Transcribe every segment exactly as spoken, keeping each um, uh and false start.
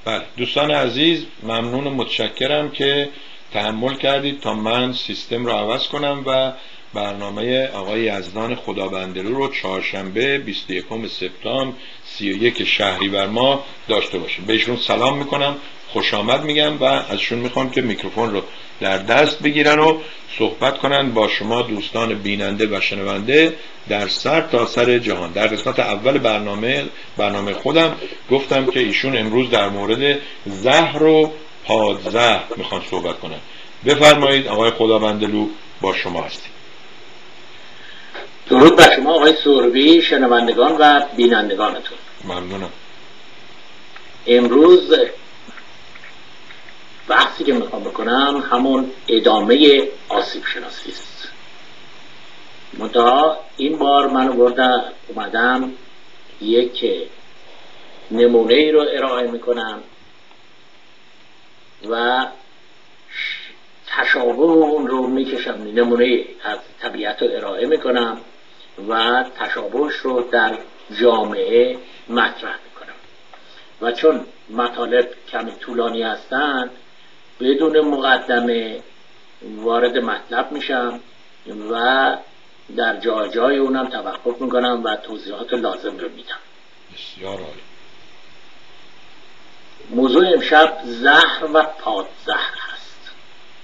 بله دوستان عزیز، ممنون و متشکرم که تحمل کردید تا من سیستم رو عوض کنم و برنامه آقای یزدان خدابندلو رو چهارشنبه بیست و یکم سپتامبر سی و یک شهریور ماه داشته باشیم. بهشون سلام میکنم، خوش آمد میگم و ازشون میخوام که میکروفون رو در دست بگیرن و صحبت کنن با شما دوستان بیننده و شنونده در سر تا سر جهان. در قسمت اول برنامه برنامه خودم گفتم که ایشون امروز در مورد زهر و پادزهر میخوان صحبت کنن. بفرمایید آقای خدابندلو، با شما هستیم. درود بر شما آقای سروری، شنوندگان و بینندگانتون. ممنونم. امروز بحثی که میخوام بکنم همون ادامه آسیب شناسی است. منتها این بار من آوردم اومدم یک نمونه ای رو ارائه میکنم و تشابه اون رو میکشم، نمونه از طبیعت رو ارائه میکنم و تشابهش رو در جامعه مطرح میکنم و چون مطالب کمی طولانی هستن بدون مقدمه وارد مطلب میشم و در جای جای اونم توقف میکنم و توضیحات لازم رو میدم. بسیار عالی. موضوع امشب زهر و پادزهر هست.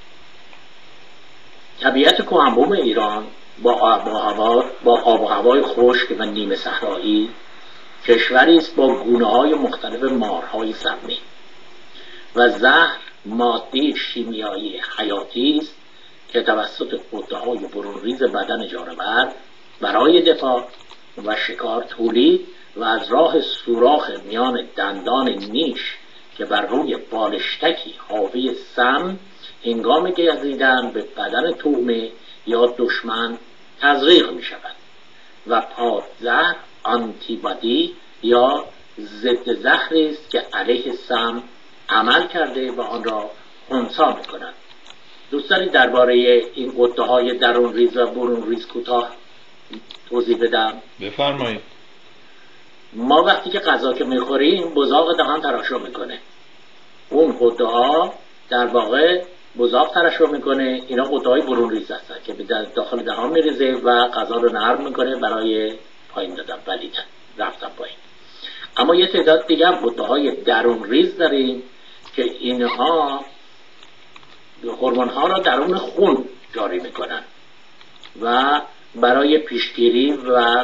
طبیعت کهنبوم ایران با آب و هوا با آب و هوای خشک و نیمه صحرایی کشوری است با گونه‌های مختلف مارهای سمی و زهر ماده شیمیایی حیاتی است که توسط غده‌های برون‌ریز بدن جانور برای دفاع و شکار تولید و از راه سوراخ میان دندان نیش که بر روی بالشتکی حاوی سم هنگام گزیدن به بدن طعمه یا دشمن تزریق می شود و پادزهر آنتیبادی یا ضد زهری است که علیه سم عمل کرده و آن را خنثی می کند. دوست دارید درباره این غده‌های درون ریز و برون ریز کوتاه توضیح بدم؟ بفرمایید. ما وقتی که غذا که میخوریم بزاق دهان ترشح میکنه، اون غده‌ها در واقع بزاق ترشح میکنه. اینا غده‌های برون ریز هستن که به داخل دهان میریزه و غذا رو نرم میکنه برای پایین دادن، بلیدن، رفتن پایین. اما یه تعداد دیگه غده‌های درون ریز داریم که اینها هورمون‌ها را درون خون جاری میکنن و برای پیشگیری و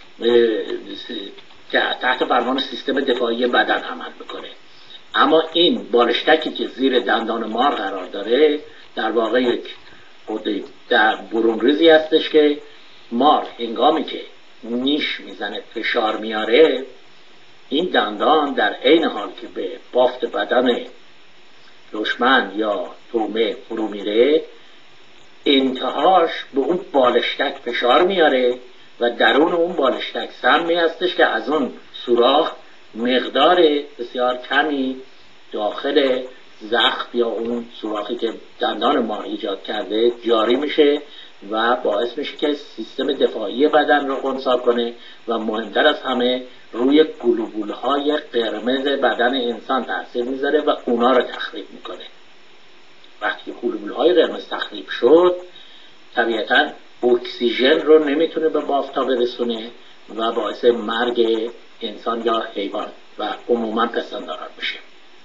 تحت فرمان سیستم دفاعی بدن عمل میکنه. اما این بالشتکی که زیر دندان مار قرار داره در واقع یک غده در برون ریزی هستش که مار هنگامی که نیش میزنه فشار میاره، این دندان در عین حال که به بافت بدن دشمن یا طعمه فرو میره، انتهاش به اون بالشتک فشار میاره و درون اون بالشتک سمی هستش که از اون سوراخ مقدار بسیار کمی داخل زخم یا اون سوراخی که دندان ما ایجاد کرده جاری میشه و باعث میشه که سیستم دفاعی بدن رو خنثی کنه و مهمتر از همه روی گلوبولهای قرمز بدن انسان تاثیر میذاره و اونا رو تخریب میکنه. وقتی گلوبولهای قرمز تخریب شد طبیعتاً اکسیژن رو نمیتونه به بافت‌ها برسونه و باعث مرگ انسان یا حیوان و عموما پستانداران میشه.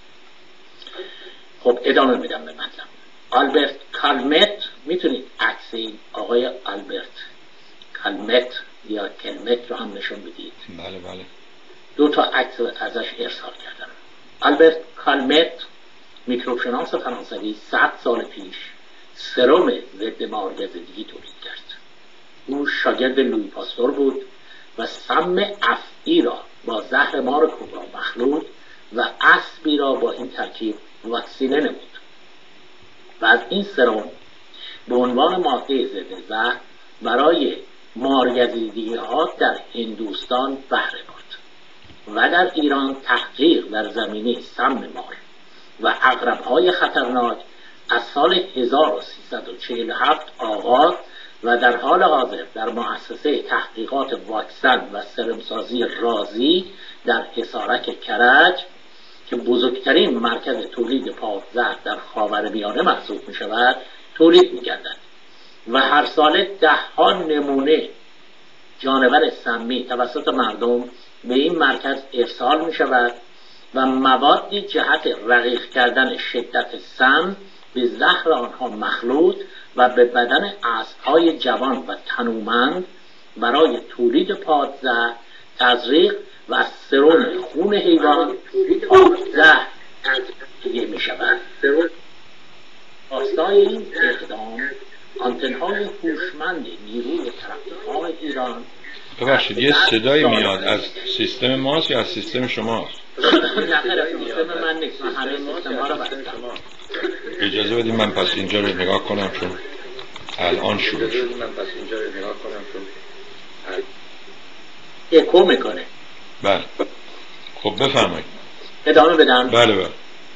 خب ادامه میدم به مطلب. آلبرت کالمت، میتونید عکس این آقای آلبرت کالمت یا کلمت رو هم نشون بدید؟ بله بله. دو تا عکس ازش ارسال کردم. آلبرت کالمت میکروب شناس فرانسوی صد سال پیش سرم ضد مارگزیدگی تولید کرد. او شاگرد لویی پاستور بود و سم افعی را با زهر مار کبرا مخلوط و اسبی را با این ترکیب واکسینه نمود و از این سرم به عنوان ماده ضد زهر برای مارگزیدگی ها در هندوستان بهره برد و در ایران تحقیق در زمینه سم مار و عقرب‌های خطرناک از سال هزار و سیصد و چهل و هفت آغاز و در حال حاضر در مؤسسه تحقیقات واکسن و سرمسازی رازی در حصارک کرج که بزرگترین مرکز تولید پادزهر در خاورمیانه محسوب می شود تولید می گردند و هر سال ده ها نمونه جانور سمی توسط مردم به این مرکز ارسال می شود و موادی جهت رقیق کردن شدت سم به زهر آنها مخلوط و به بدن اسب‌های جوان و تنومند برای تولید پادزهر تزریق و از سرم خون حیوان پادزهر تهیه می شود. راستای این اقدام آنتن‌های هوشمند نیروی ترقی‌های ایران. ببخشید یه صدایی میاد از سیستم ماست یا از سیستم شماست؟ نه خیر، سیستم من نیست، من همه سیستم ها رو بستم. اجازه بدید من پس اینجا رو نگاه کنم چون الان شروع شد. اکو میکنه. بله خب بفرمایید. ادامه بدم؟ بله بله.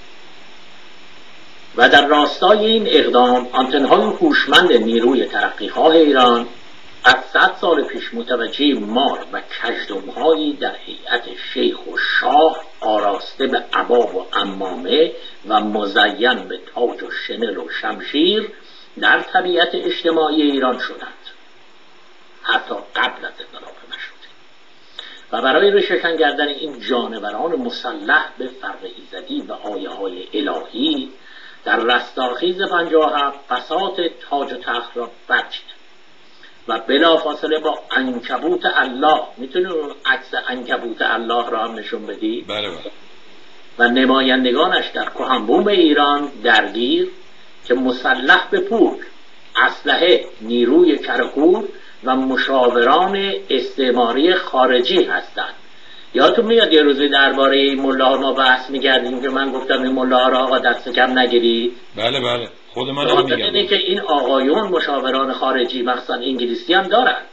و در راستای این اقدام آنتن‌های هوشمند نیروی ترقی‌خواه ایران از صد سال پیش متوجه مار و کژدم‌هایی در هیئت شیخ و شاه آراسته به عبا و عمامه و مزین به تاج و شنل و شمشیر در طبیعت اجتماعی ایران شدند، حتی قبل از انقلاب مشروطه. و برای روشن کردن این جانوران مسلح به فرق ایزدی و آیه‌های الهی در رستاخیز پنجاه و هفت بساط تاج و تخت را برچید و بلافاصله با عنکبوت الله، میتونی عکس عنکبوت الله را هم نشون بدی؟ بله بله. و نمایندگانش در کهنبوم ایران درگیر که مسلح به پول، اسلحه، نیروی کرکور و مشاوران استعماری خارجی هستند. یادتون میاد یه روزی درباره این ملاها ما بحث می‌کردیم که من گفتم این ملاها را آقا دست کم نگیرید. بله بله خود من هم میگم اینه که این آقایون مشاوران خارجی مخصوصا انگلیسی هم دارند،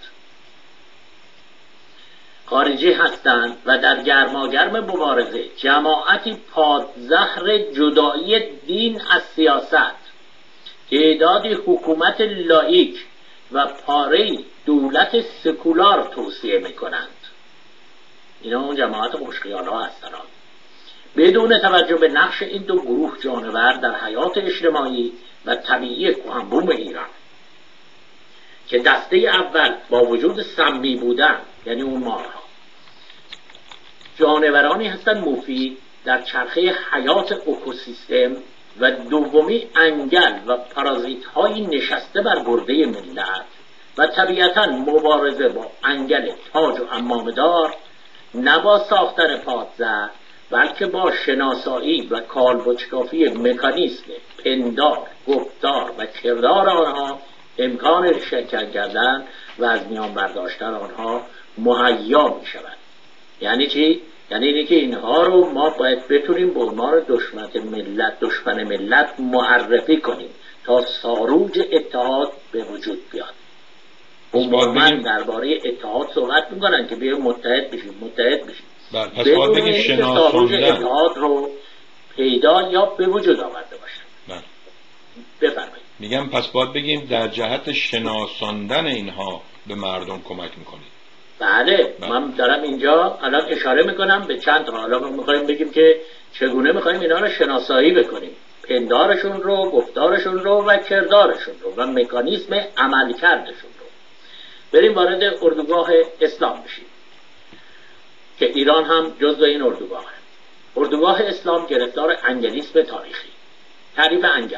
خارجی هستند و در گرماگرم مبارزه جماعتی پادزهر جدایی دین از سیاست، تعدادی حکومت لایک و پاره دولت سکولار توصیه میکنند. اینا اون جماعت خوشخیال ها هستند، بدون توجه به نقش این دو گروه جانور در حیات اجتماعی و طبیعی کهنبوم ایران که دسته اول با وجود سمی بودن، یعنی اون مارها، جانورانی هستند مفید در چرخه حیات اکوسیستم و دومی انگل و پارازیت های نشسته بر گرده ملت و طبیعتا مبارزه با انگل تاج و عمامدار نه با ساختن پادزهر بلکه با شناسایی و کالبدکافی مکانیسم پندار، گفتار و کردار آنها امکان شکل کردن و از میان برداشتن آنها مهیا می شود. یعنی چی؟ یعنی اینه که اینها رو ما باید بتونیم به عنوان دشمن ملت دشمن ملت معرفی کنیم تا ساروج اتحاد به وجود بیاد. عموما درباره اتحاد صحبت میکنن که بیایم متحد بشیم متحد بشیم بله پس باید بگیم شناساندن اتحاد رو پیدا یا به وجود آورده باشن. بله بفرمایید. میگم پس باید بگیم در جهت شناساندن اینها به مردم کمک میکنید. بله, بله. من دارم اینجا الان اشاره میکنم به چند تا. حالا میخوایم بگیم که چگونه میخوایم اینا رو شناسایی بکنیم، پندارشون رو، گفتارشون رو و کردارشون رو و مکانیسم عمل کردشون رو. بریم وارد اردوگاه اسلام بشیم که ایران هم جزو این اردوگاه هست. اردوگاه اسلام گرفتار انگلیسم تاریخی. تعریف انگل: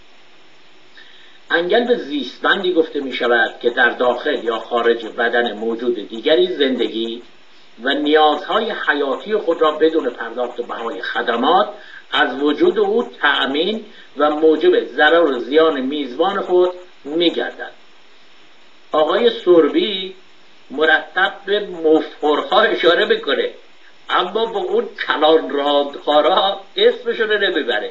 انگل به زیستمندی گفته می شود که در داخل یا خارج بدن موجود دیگری زندگی و نیازهای حیاتی خود را بدون پرداخت بهای خدمات از وجود او تأمین و موجب ضرر و زیان میزبان خود می گردد. آقای سوربی مرتب به مفخورها اشاره بکنه اما با اون کلان راندخارا اسمشون رو نمیبره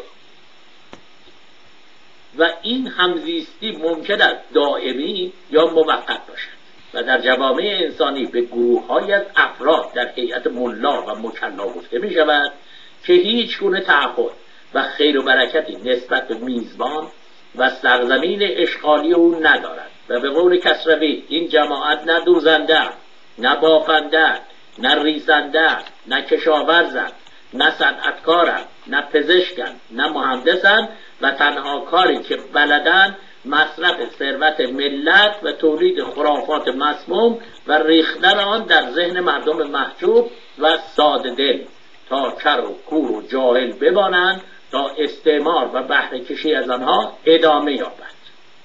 و این همزیستی ممکن است دائمی یا موقت باشد و در جوامع انسانی به گروه‌های از افراد در هیئت ملا و مکلا گفته می شود که هیچ گونه تعهد و خیر و برکتی نسبت به میزبان و سرزمین اشغالی او ندارد و به قول کسروی این جماعت نه دوزنده، نه بافنده، نه ریزنده، نه کشاورزند، نه صنعتکارن، نه پزشکن، نه مهندسن و تنها کاری که بلدن مصرف ثروت ملت و تولید خرافات مسموم و ریختن آن در ذهن مردم محجوب و ساده دل تا کر و کور و جاهل بمانند تا استعمار و بهره کشی از آنها ادامه یابد.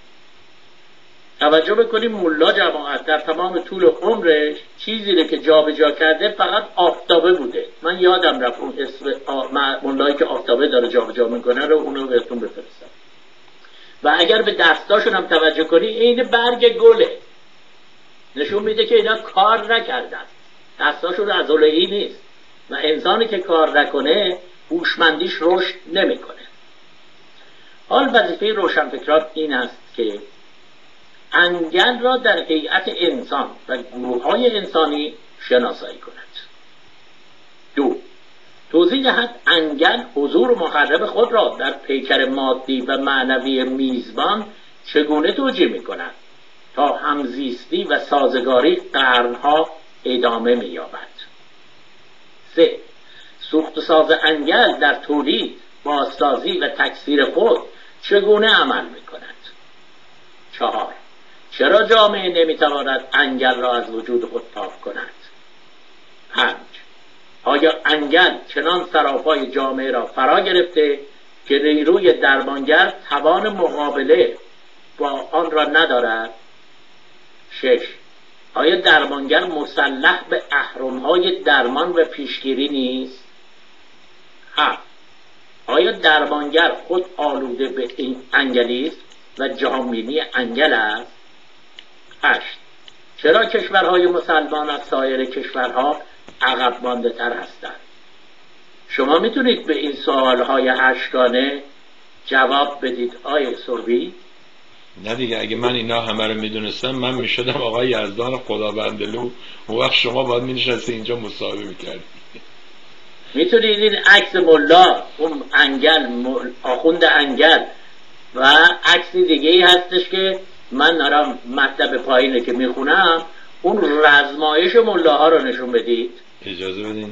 توجه بکنیم ملا جماعت در تمام طول عمرش چیزی که جابجا کرده فقط آفتابه بوده. من یادم رفت اون اسم ملایی که آفتابه داره جابجا میکنه رو اونو بهتون بفرستم. و اگر به دستاشون هم توجه کنی این برگ گله، نشون میده که اینا کار نکردن، دستاشون عضله‌ای نیست و انسانی که کار نکنه هوشمندیش رشد نمیکنه. حال وظیفه روشنفکران این است که انگل را در هیئت انسان و گروه‌های انسانی شناسایی کند. دو، توضیح دهد انگل حضور محرم خود را در پیکر مادی و معنوی میزبان چگونه توجیه می‌کند تا همزیستی و سازگاری قرنها ادامه می‌یابد. سه، سوخت و ساز انگل در تولید، بازسازی و تکثیر خود چگونه عمل می‌کند. چهار، چرا جامعه نمی‌تواند انگل را از وجود خود پاک کند. پنج، آیا انگل چنان سراپای جامعه را فرا گرفته که نیروی درمانگر توان مقابله با آن را ندارد. شش، آیا درمانگر مسلح به اهرم‌های درمان و پیشگیری نیست. هفت، آیا درمانگر خود آلوده به این انگلی است و جهانبینی انگل است. هشت، چرا کشورهای مسلمان از سایر کشورها عقب مانده تر هستند؟ شما میتونید به این سوالهای هشتگانه جواب بدید آیه سروی؟ نه دیگه، اگه من اینا همه رو میدونستم من میشدم آقای یزدان خدابندلو، اون وقت شما باید مینشستی اینجا مصاحبه میکردید. میتونید این عکس ملا، اون انگل، آخوند انگل و عکسی دیگه ای هستش که من دارم مطلب پایینه که میخونم، اون رزمایش ملاها رو نشون بدید. اجازه بدین.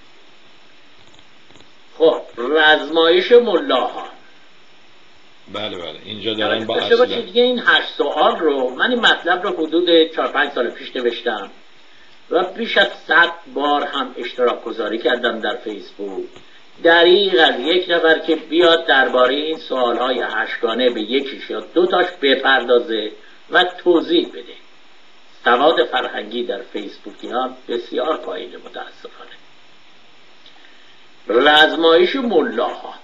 خب رزمایش ملاها، بله بله اینجا دارن با اصلا دیگه این هشت سوال رو من این مطلب رو حدود چهار پنج سال پیش نوشتم و بیش از صد بار هم اشتراک گذاری کردم در فیسبوک. دریغ از یک نفر که بیاد درباره این سوالهای هشتگانه به یکیش یا دو تاش بپردازه و توضیح بده. سواد فرهنگی در فیسبوکیان بسیار پایینه متاسفانه. رزمایش ملاها،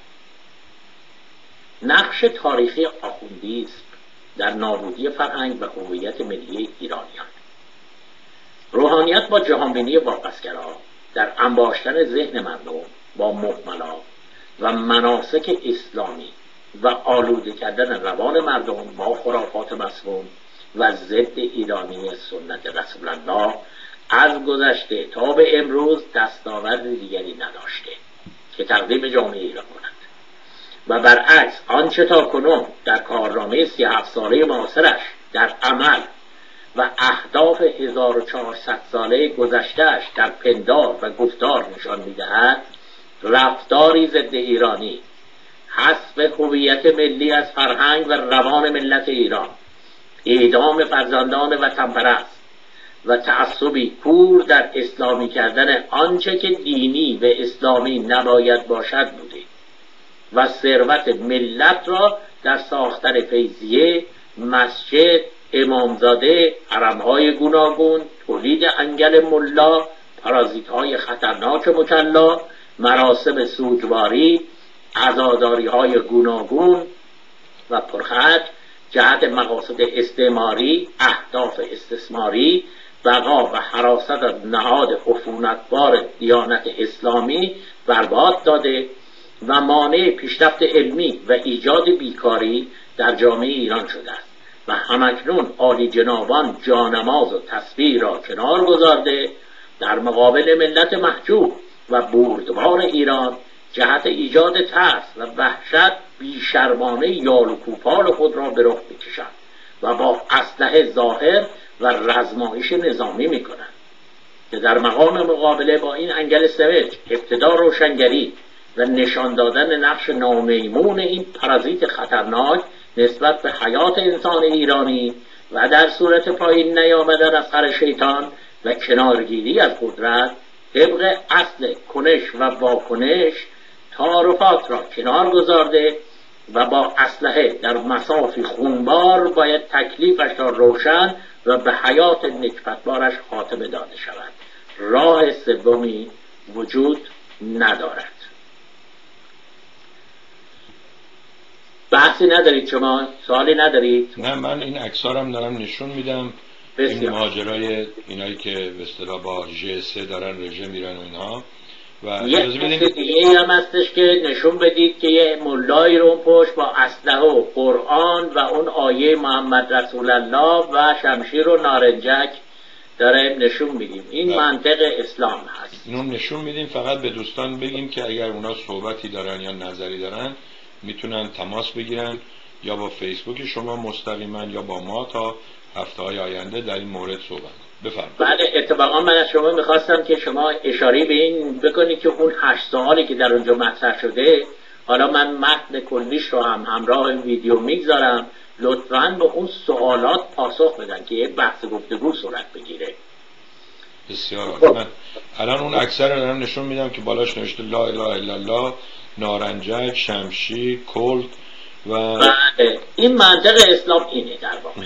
نقش تاریخی آخوندیسم در نابودی فرهنگ و هویت ملی ایرانیان. روحانیت با جهانبینی واپسگرا در انباشتن ذهن مردم با مهملات و مناسک اسلامی و آلوده کردن روان مردم با خرافات مسموم و ضد ایرانی سنت رسول الله از گذشته تا به امروز دستاورد دیگری نداشته که تقدیم جامعه ایران کند و برعکس آنچه تا کنون در کارنامه سی و هفت ساله معاصرش در عمل و اهداف هزار و چهارصد ساله گذشتهش در پندار و گفتار نشان می‌دهد رفتاری ضد ایرانی، حذف هویت ملی از فرهنگ و روان ملت ایران، اعدام فرزندان وطنپرست و تعصبی کور در اسلامی کردن آنچه که دینی و اسلامی نباید باشد بوده و ثروت ملت را در ساختن فیضیه، مسجد، امامزاده، حرم‌های گوناگون، تولید انگل ملا، پارازیت‌های خطرناک مکلا، مراسم سوگواری، عزاداری‌های گوناگون و پرخرج جهت مقاصد استعماری، اهداف استثماری، بقا و حراست از نهاد عفونتبار دیانت اسلامی برباد داده و مانع پیشرفت علمی و ایجاد بیکاری در جامعه ایران شده است و همکنون عالی جنابان جانماز و تسبیح را کنار گذارده در مقابل ملت محجوب و بردبار ایران جهت ایجاد ترس و وحشت بیشرمانه یال و کوپال خود را به رخ می‌کشند و با اسلحه ظاهر و رزمایش نظامی می‌کنند. که در مقام مقابله با این انگل سوج ابتدا روشنگری و نشان دادن نقش نامیمون این پرازیت خطرناک نسبت به حیات انسان ایرانی و در صورت پایین نیامدن از خر شیطان و کنارگیری از قدرت، طبق اصل کنش و واکنش تعارفات را کنار گذارده و با اسلحه در مسافی خونبار باید تکلیفش را روشن و به حیات نکبتبارش خاتمه داده شود. راه سومی وجود ندارد. بحثی ندارید شما؟ سوالی ندارید؟ نه، من این عکسارم دارم نشون میدم. بسیار. این ماجرای اینایی که به اصطلاح با جی سه دارن رژه میرن و اینها. و اجازه یک بدین دیگه هم هستش که نشون بدید که یه ملایی رو پشت با اسلحه و قرآن و اون آیه محمد رسول الله و شمشیر و نارنجک داره نشون میدیم. این بله. منطق اسلام هست. اینو نشون میدیم. فقط به دوستان بگیم که اگر اونا صحبتی دارن یا نظری دارن میتونن تماس بگیرن یا با فیسبوک شما مستقیما یا با ما تا هفته های آینده در این مورد صحبت. بفرمایید. بله، اتفاقا من از شما میخواستم که شما اشاره به این بکنید که اون هشت سوالی که در اونجا مطرح شده، حالا من متن کلیش رو هم همراه این ویدیو میگذارم، لطفاً به اون سوالات پاسخ بدن که یه بحث گفتگو صورت بگیره. بسیار عالی. من الان اون اکثر رو دارم نشون میدم که بالاش نوشته لا اله الا الله، نارنجک، شمشیر، کلت و بله، این منطق اسلام اینه در واقع.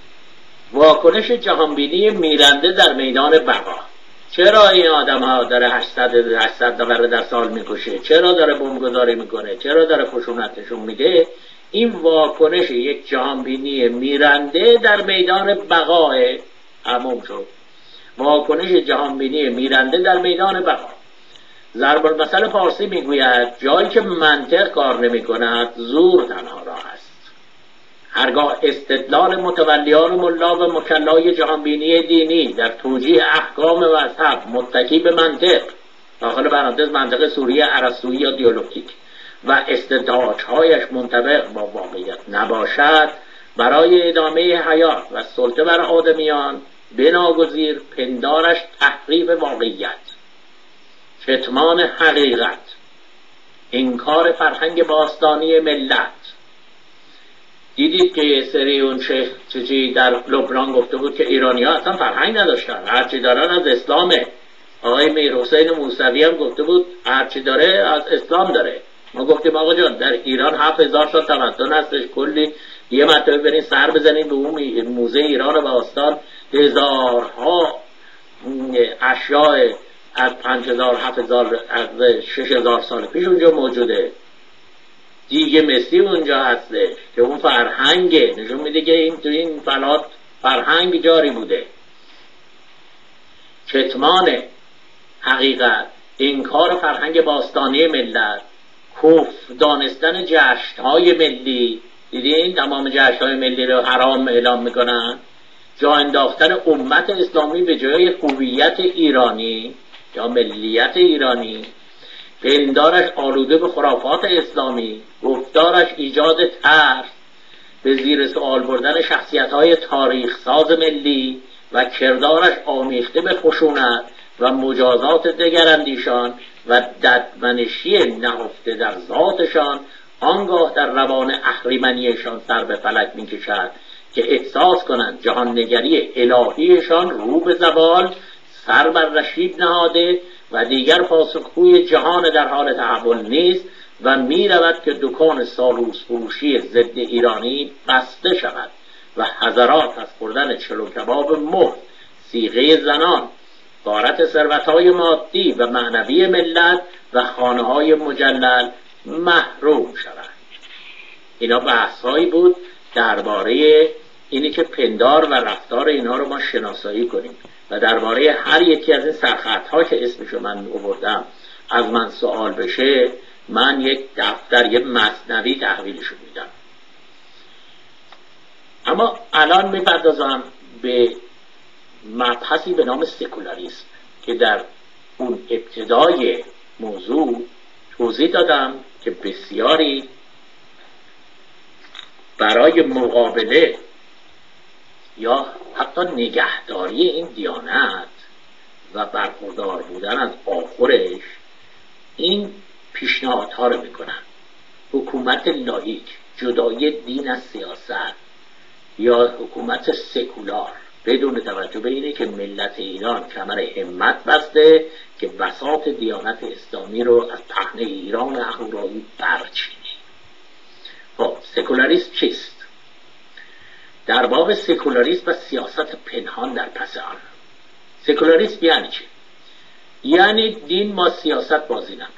واکنش جهانبینی میرنده در میدان بقا. چرا این آدم ها داره هشتصد هشتصد نفر در سال میکشه؟ چرا داره بمبگذاری میکنه؟ چرا داره خشونت نشون میده؟ این واکنش یک جهانبینی میرنده در میدان بقاه. تموم شد. واکنش جهانبینی میرنده در میدان بقا. ضرب المثل فارسی میگوید جایی که منطق کار نمیکند زور تنها راه است. هرگاه استدلال متولیان و ملا و مکلای جهانبینی دینی در توجیه احکام مذهب متکی به منطق، داخل پرانتز منطق سوریه ارسطویی یا دیالکتیک، و استنتاجهایش منطبق با واقعیت نباشد، برای ادامه حیات و سلطه بر آدمیان بناگزیر پندارش تحریف واقعیت، کتمان حقیقت، انکار فرهنگ باستانی ملت. دیدید که یه سری اون شیخ چیزی در لبنان گفته بود که ایرانی ها اصلا فرهنگ نداشتن، هرچی دارن از اسلامه. آقای میر حسین موسوی هم گفته بود هرچی داره از اسلام داره. ما گفتیم آقا جان در ایران هفت هزار تا تمدن هستش، کلی یه مرتبه برین سر بزنین به اون موزه ایران باستان، هزارها اشیاء از پنج هزار هفت هزار از شش هزار سال پیش اونجا موجوده. دیگه مسی اونجا هستش که اون فرهنگه، نشون میده که این تو این فلات فرهنگ جاری بوده. کتمان حقیقت، انکار فرهنگ باستانی ملت، کفر دانستن جشن‌های ملی. دیدین تمام جشن‌های ملی رو حرام اعلام میکنن. جا انداختن امت اسلامی به جای هویت ایرانی یا ملیت ایرانی، پندارش آلوده به خرافات اسلامی، گفتارش ایجاد ترس، به زیر سوال بردن شخصیت‌های تاریخ ساز ملی و کردارش آمیخته به خشونت و مجازات دگراندیشان و ددمنشی نهفته در ذاتشان، آنگاه در روان اهریمنیشان سر به فلک می‌کشد که احساس کنند جهان نگری الهیشان رو به زوال سر بر رشیب نهاده و دیگر پاسخگوی جهان در حال تحول نیست و می رود که دکان سالوس فروشی ضد ایرانی بسته شود و حضرات از خوردن چلو کباب مفت، صیغه زنان، غارت ثروت‌های مادی و معنوی ملت و خانه‌های مجلل محروم شود. اینا بحث‌هایی بود درباره اینی که پندار و رفتار اینها رو ما شناسایی کنیم و درباره هر یکی از این سرخطها که اسمشو من آوردم از من سوال بشه، من یک دفتر یک مثنوی تحویلشو میدم. اما الان میپردازم به مبحثی به نام سکولاریسم که در اون ابتدای موضوع توضیح دادم که بسیاری برای مقابله یا حتی نگهداری این دیانت و برخوردار بودن از آخرش این پیشنهادها رو میکنن: حکومت لاییک، جدای دین از سیاست، یا حکومت سکولار، بدون توجه به اینه که ملت ایران کمر همت بسته که بساط دیانت اسلامی رو از پهنه ایران اهورایی برچینه. خب سکولاریسم چیست؟ در باب سکولاریسم و سیاست پنهان در پس آن. سکولاریسم یعنی چی؟ یعنی دین با سیاست بازی نکند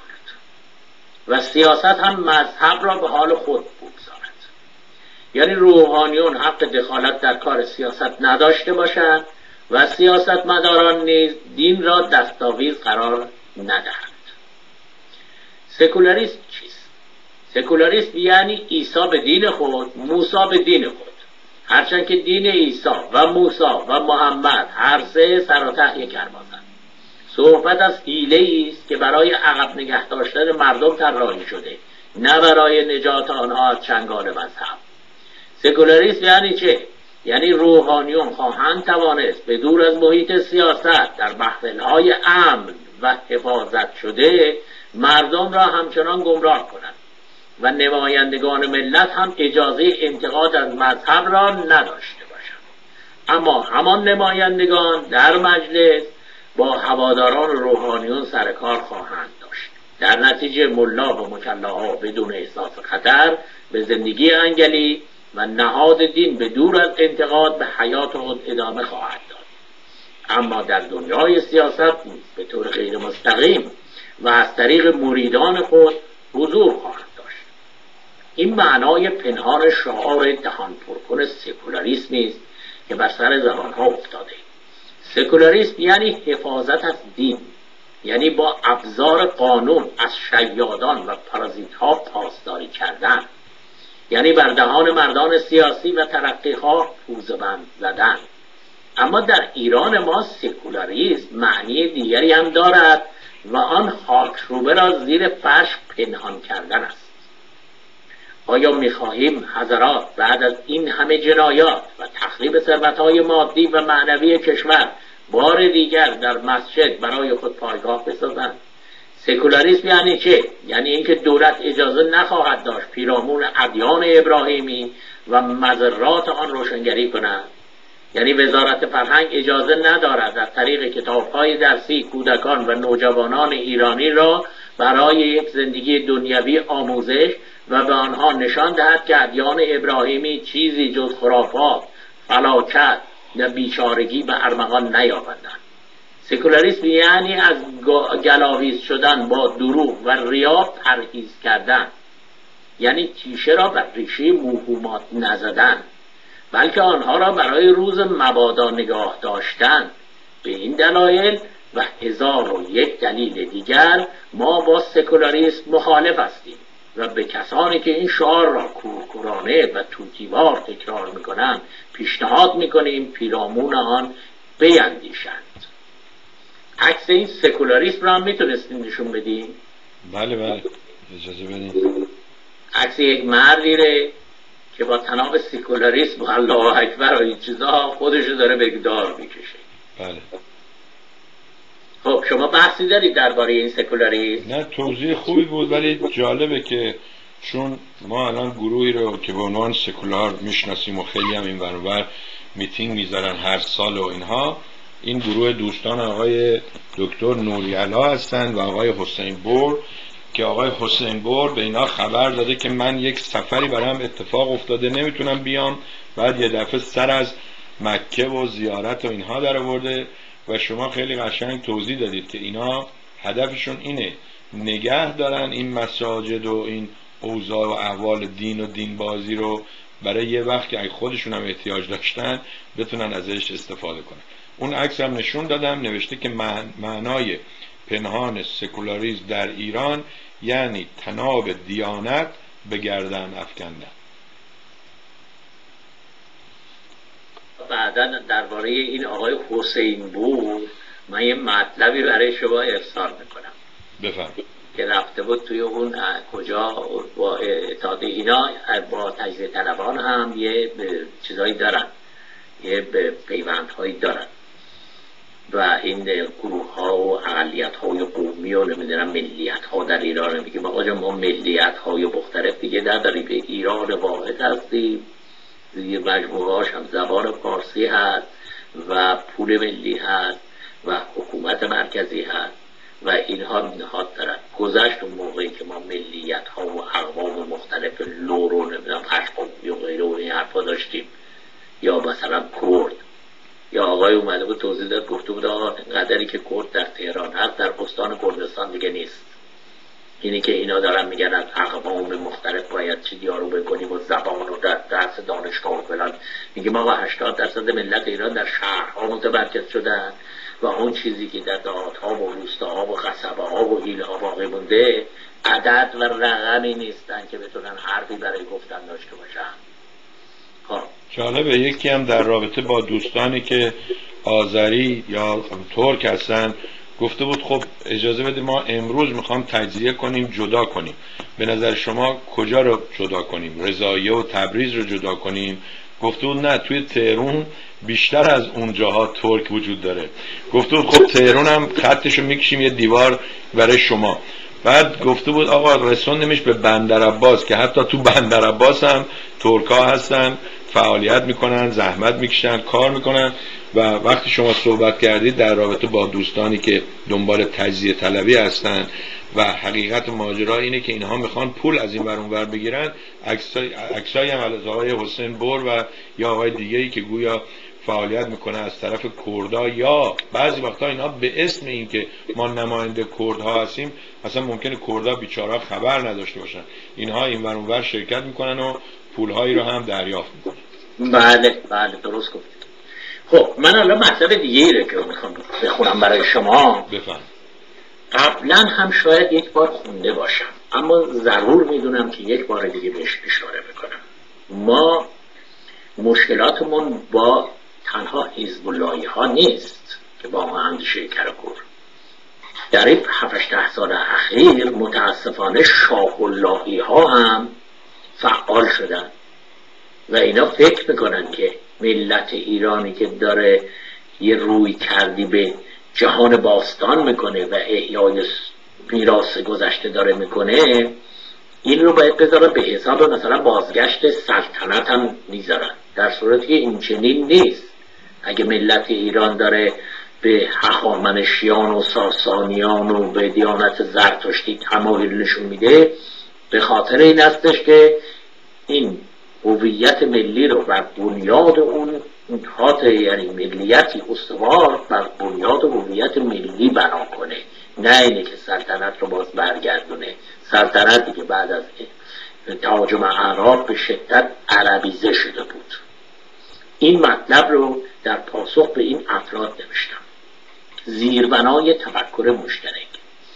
و سیاست هم مذهب را به حال خود بگذارد. یعنی روحانیون حق دخالت در کار سیاست نداشته باشند و سیاستمداران نیز دین را دستاویز قرار ندهند. سکولاریسم چیست؟ سکولاریسم یعنی عیسی به دین خود، موسی به دین خود، هرچند که دین عیسی و موسی و محمد هر سه سر و ته یک کرباسند. صحبت از حیله‌ای است که برای عقب نگه داشتن مردم طراحی شده، نه برای نجات آنها از چنگال مذهب. سکولاریسم یعنی چه؟ یعنی روحانیون خواهند توانست به دور از محیط سیاست در محفل‌های امن و حفاظت شده مردم را همچنان گمراه کنند و نمایندگان ملت هم اجازه انتقاد از مذهب را نداشته باشند. اما همان نمایندگان در مجلس با هواداران روحانیون سر کار خواهند داشت. در نتیجه ملا و مکلاها بدون احساس خطر به زندگی انگلی و نهاد دین به دور از انتقاد به حیات خود ادامه خواهد داد. اما در دنیای سیاست به طور غیر مستقیم و از طریق مریدان خود حضور خواهد داشت. این معنای پنهان شعار دهان پرکن سکولاریسم است که بر سر زبانها افتاده. سکولاریسم یعنی حفاظت از دین، یعنی با ابزار قانون از شیادان و پارازیت‌ها پاسداری کردن، یعنی بر دهان مردان سیاسی و ترقی‌ها پوزبند زدن. اما در ایران ما سکولاریسم معنی دیگری هم دارد و آن خاکروبه را زیر فرش پنهان کردن است. آیا می‌خواهیم حضرات بعد از این همه جنایات و تخریب ثروت‌های مادی و معنوی کشور بار دیگر در مسجد برای خود پایگاه بسازند؟ سکولاریسم یعنی چه؟ یعنی اینکه دولت اجازه نخواهد داشت پیرامون ادیان ابراهیمی و مضرات آن روشنگری کند. یعنی وزارت فرهنگ اجازه ندارد از طریق کتاب‌های درسی کودکان و نوجوانان ایرانی را برای یک زندگی دنیوی آموزش و به آنها نشان دهد که ادیان ابراهیمی چیزی جز خرافات، فلاکت و بیچارگی به ارمغان نیاوردند. سکولاریسم یعنی از گلاویز شدن با دروغ و ریا پرهیز کردن، یعنی تیشه را بر ریشه موهومات نزدن، بلکه آنها را برای روز مبادا نگاه داشتن. به این دلایل و هزار و یک دلیل دیگر ما با سکولاریسم مخالف هستیم و به کسانی که این شعار را کورکورانه و توتیوار تکرار میکنند پیشنهاد میکنیم پیرامون آن بیندیشند. عکس این سکولاریسم را هم میتونستیم نشون بدیم؟ بله بله اجازه بدین. عکس یک مردیره که با تناب سکولاریسم و الله اکبر و این چیزها خودشو داره به دار میکشه. بله. خب شما بحثی دارید درباره این سکولاریسم؟ نه توضیح خوبی بود، ولی جالبه که چون ما الان گروهی رو که به عنوان سکولار میشناسیم و خیلی هم این ور میتینگ میذارن هر سال و اینها، این گروه دوستان آقای دکتر نوری‌علا هستن و آقای حسین بور، که آقای حسین بور به اینا خبر داده که من یک سفری برام اتفاق افتاده نمیتونم بیام، بعد یه دفعه سر از مکه و زیارت و اینها در آورده و شما خیلی قشنگ توضیح دادید که اینا هدفشون اینه نگه دارن این مساجد و این اوضاع و احوال دین و دین بازی رو برای یه وقت که اگه خودشون هم احتیاج داشتن بتونن ازش استفاده کنن. اون عکس هم نشون دادم، نوشته که معنای پنهان سکولاریسم در ایران یعنی تناب دیانت به گردن افکندن. بعدا درباره این آقای حسین بور من یه مطلبی برای شما ارسال میکنم. بفرمایید. که رفته بود توی اون کجا با اتحادیه اینا با تجزیه طلبان هم یه چیزایی دارن، یه پیوندهایی دارن. و این گروه ها و اقلیت های قومی و نمیدونم ملیت ها در ایران میگیم آقا ما ملیت های مختلف دیگه نداریم، به ایران واحد هستیم، دیگه مجموعه هاش هم زبان فارسی هست و پول ملی هست و حکومت مرکزی هست و اینها نهاد دارن. گذشت اون موقعی که ما ملیت ها و اقوام مختلف لور و نمیدونم پشقوقی و غیره و این حرفا داشتیم، یا مثلا کرد، یا آقای اومده بود توضیح داد گفته بود آقا قدری که کرد در تهران هست در استان کردستان دیگه نیست. اینی که اینا دارن میگن از اقوام مختلف باید چی دیارو بکنیم و زبان و در درس دانشگاه و فلان، میگیم آقا هشتاد درصد ملت ایران در شهرها متمرکز شدن و اون چیزی که در دهات‌ها و روستاها و قصبه ها و ایله ها باقی مونده عدد و رقمی نیستن که بتونن حرفی برای گفتن داشته باشن. خب جالبه یکی هم در رابطه با دوستانی که آذری یا ترک هستن گفته بود خب اجازه بده ما امروز میخوام تجزیه کنیم جدا کنیم، به نظر شما کجا رو جدا کنیم؟ رضاییه و تبریز رو جدا کنیم؟ گفته بود نه، توی تهران بیشتر از اونجاها ترک وجود داره. گفته بود خب تهران هم خطشو میکشیم یه دیوار برای شما. بعد گفته بود آقا رسوندیمش به بندرعباس که حتی تو بندرعباس هم ترکا هستن، فعالیت میکنن، زحمت میکشن، کار میکنن. و وقتی شما صحبت کردید در رابطه با دوستانی که دنبال تجزیه طلبی هستن و حقیقت ماجرا اینه که اینها میخوان پول از این ور اون ور بگیرن، عکسای عکسای هم از آقای حسین بور و یا آقای دیگه‌ای که گویا فعالیت میکنه از طرف کردها، یا بعضی وقتا اینا به اسم این که ما نماینده کردها هستیم اصلا ممکنه کردها بیچاره‌ها خبر نداشته باشن، اینها این ور اون ور شرکت میکنن و پولهایی رو هم دریافت میکنن. بله بله درست گفتید. خب من الان مطلب دیگه ای رو که میخوام بخونم برای شما، بفهم. قبلا هم شاید یک بار خونده باشم اما ضرور میدونم که یک بار دیگه بهش اشاره بکنم. ما مشکلاتمون با تنها حزب اللهی ها نیست که با ما اندیشه کرکور. در این هفت ده سال اخیر متاسفانه شاه اللهی ها هم فعال شدن و اینا فکر میکنن که ملت ایرانی که داره یه روی کردی به جهان باستان میکنه و احیای میراث گذشته داره میکنه، این رو باید بذارن به حساب مثلا بازگشت سلطنت هم میذارن، در صورتی که این چنین نیست. اگه ملت ایران داره به هخامنشیان و ساسانیان و به دیانت زرتشتی تمایل نشون میده به خاطر این هستش که این هویت ملی رو بر بنیاد اون نهاد، یعنی ملیتی استوار بر بنیاد هویت ملی بنا کنه، نه اینه که سلطنت رو باز برگردونه. سلطنتی که بعد از تهاجم اعراب به شدت عربیزه شده بود. این مطلب رو در پاسخ به این افراد نوشتم. زیربنای تفکر مشترک.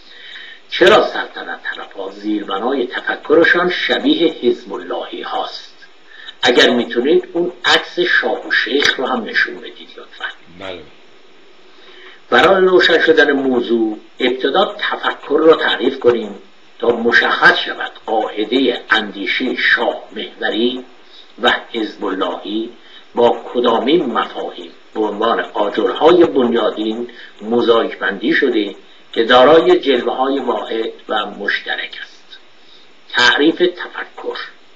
چرا سلطنت طلبها زیربنای تفکرشان شبیه حزب اللهی هاست؟ اگر میتونید اون عکس شاه و شیخ رو هم نشون بدید لطفا. بله. برای روشن شدن موضوع ابتدا تفکر رو تعریف کنیم تا مشخص شود قاعده اندیشه شاه محوری و حزب اللهی با کدامین مفاهیم به عنوان آجرهای بنیادین موزاییک بندی شده که دارای جلوه های واحد و مشترک است. تعریف تفکر.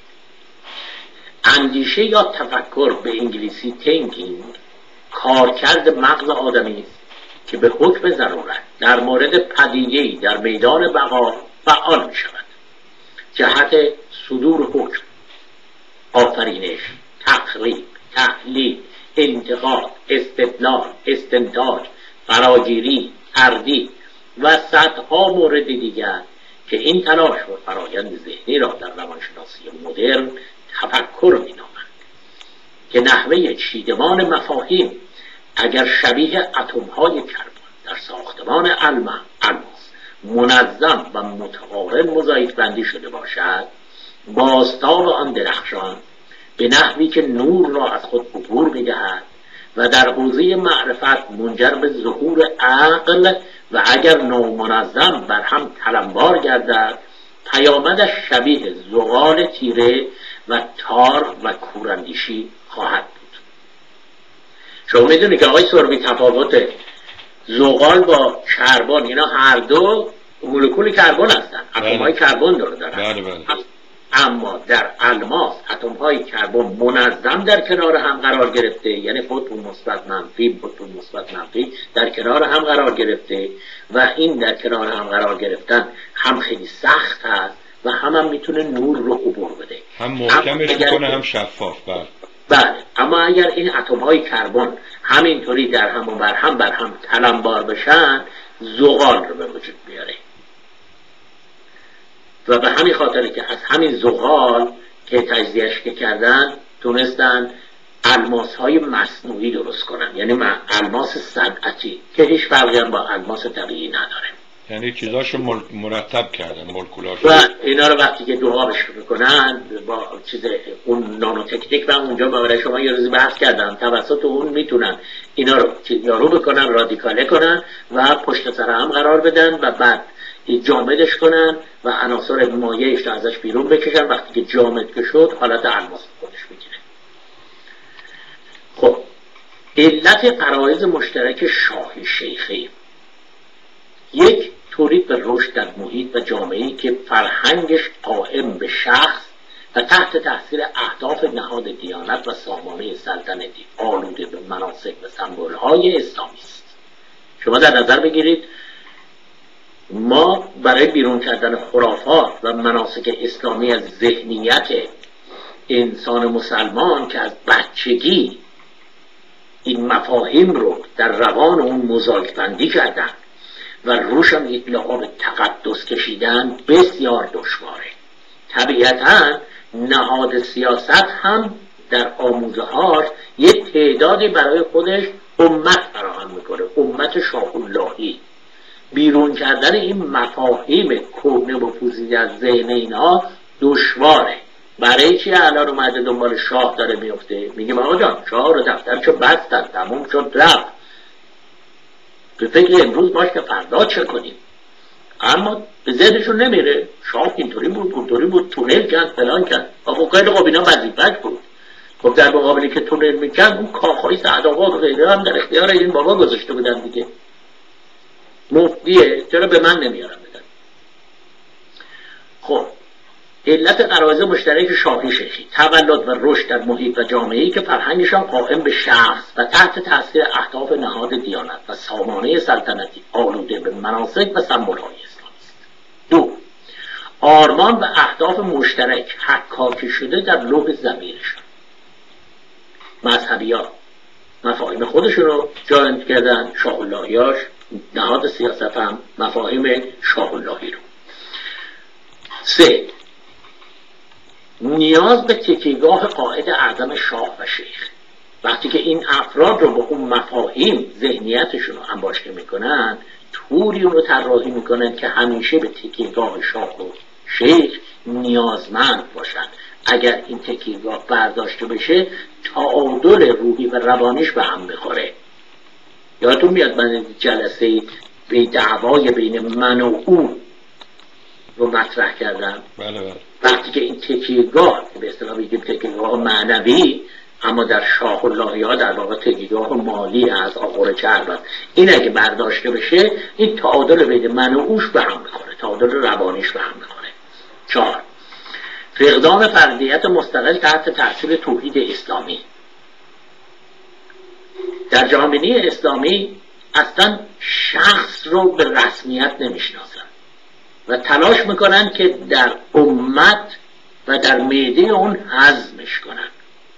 اندیشه یا تفکر به انگلیسی تینکینگ کارکرد مغز آدمی است که به حکم ضرورت در مورد پدیده‌ای در میدان بقا فعال می شود. جهت صدور حکم، آفرینش، تخریب، تحلیل، انتقاد، استدلال، استنتاج، فراگیری، تردید و صدها مورد دیگر که این تلاش و فرایند ذهنی را در روانشناسی مدرن تفکر می نامند که نحوه چیدمان مفاهیم اگر شبیه اتم‌های کربن در ساختمان علم الماس منظم و متقارن موزاییک بندی شده باشد، بازتاب آن درخشان به نحوی که نور را از خود عبور می‌دهد و در حوزه معرفت منجر به ظهور عقل و اگر نامنظم بر هم تلمبار گردد پیامدش شبیه زغال تیره و تار و کوراندیشی خواهد بود. شما میدونید که آقای سربی تفاوت زغال با کربن، اینا هر دو مولکول کربن هستن، اتم های کربن داره دارن. بله بله. اما در الماس اتم های کربن منظم در کنار هم قرار گرفته، یعنی فوتون مثبت منفی فوتون مثبت منفی در کنار هم قرار گرفته و این در کنار هم قرار گرفتن هم خیلی سخت هست و هم هم میتونه نور رو عبور بده، هم محکمش میکنه هم شفاف. بله بله. اما اگر این اتم های کربن همینطوری در هم و بر هم بر هم تلمبار بشن، زغال رو به وجود میاره و به همین خاطره که از همین زغال که تجزیهش که کردن تونستن الماس های مصنوعی درست کنن، یعنی الماس صنعتی که هیچ فرقی هم با الماس طبیعی نداره. یعنی چیزاشو مرتب کردن، مولکولاشو. و اینا رو وقتی که دوابش میکنن با چیز اون نانو تکنیک، و اونجا برای شما یه روزی بحث کردم، توسط اون میتونن اینا رو یارو بکنن، رادیکاله کنن و پشت سر هم قرار بدن و بعد جامدش کنن و عناصر مایعش رو ازش بیرون بکشن. وقتی که جامد که شد حالت الماس خودش میگیره. خب علت غرایز مشترک شاهی شیخی، یک تولید به رشد در محیط و جامعه‌ای که فرهنگش قائم به شخص و تحت تاثیر اهداف نهاد دیانت و سامانه سلطنتی آلوده به مناسک و سمبول‌های اسلامی است. شما در نظر بگیرید ما برای بیرون کردن خرافات و مناسک اسلامی از ذهنیت انسان مسلمان که از بچگی این مفاهیم رو در روان اون موزاییک بندی کردن و روش هم یک لقب تقدس کشیدن بسیار دشواره. طبیعتاً نهاد سیاست هم در آموزه‌هاش یک تعدادی برای خودش امت فراهم میکنه، امت شاه اللهی. بیرون کردن این مفاهیم کهنه و پوسیده از ذهن اینها دشواره. برای چی الان اومده دنبال شاه داره میفته؟ میگه آقا جان شاه رو دفترشو بستن، تموم شد رفت، به فکر امروز باش که فردا چه کنیم. اما به ذهنشون نمیره شاه اینطوری بود اونطوری بود، تونل کرد فلان کرد. خب خیلی خب اینا وظیفه‌اش بود. خب در مقابلی که تونل میکرد اون کاخهای سعدآباد و غیره هم در اختیار این بابا گذاشته بودن دیگه. مفیه، چرا به من نمیارم بدن؟ خب علت غرایز مشترک شاهی شیخی، تولد و رشد در محیط و جامعه‌ای که فرهنگشان قائم به شخص و تحت تاثیر اهداف نهاد دیانت و سامانه سلطنتی آلوده به مناسک و سمبول‌های اسلامی است. دو، آرمان و اهداف مشترک حکاکی شده در لوح ضمیرشان. مذهبی‌ها مفاهیم خودشون رو جا کردن، شاه اللهیاش نهاد سیاست هم مفاهیم شاه اللهی رو. سه، نیاز به تکیهگاه قائد اعظم شاه و شیخ. وقتی که این افراد رو با اون مفاهیم ذهنیتشون رو انباشته میکنن، طوری رو طراحی میکنن که همیشه به تکیهگاه شاه و شیخ نیازمند باشن. اگر این تکیهگاه برداشته بشه تعادل روحی و روانیش به هم میخوره. یادتون میاد من جلسه به دعوای بین من و اون رو مطرح کردم. بله بله. وقتی که این تکیهگاه به اصطلاح بگیم تکیهگاه معنوی، اما در شاه اللهی‌ها در واقع تکیهگاه مالی از آخر چربت، این اگه برداشته بشه این تعادل بین من و اوش به هم میخوره، تعادل روانیش به هم میخوره. چهار، فقدان فردیت مستقل تحت تاثیر توحید اسلامی. در جامعه اسلامی اصلا شخص رو به رسمیت نمیشناسن و تلاش میکنن که در امت و در معده اون هضمش کنن.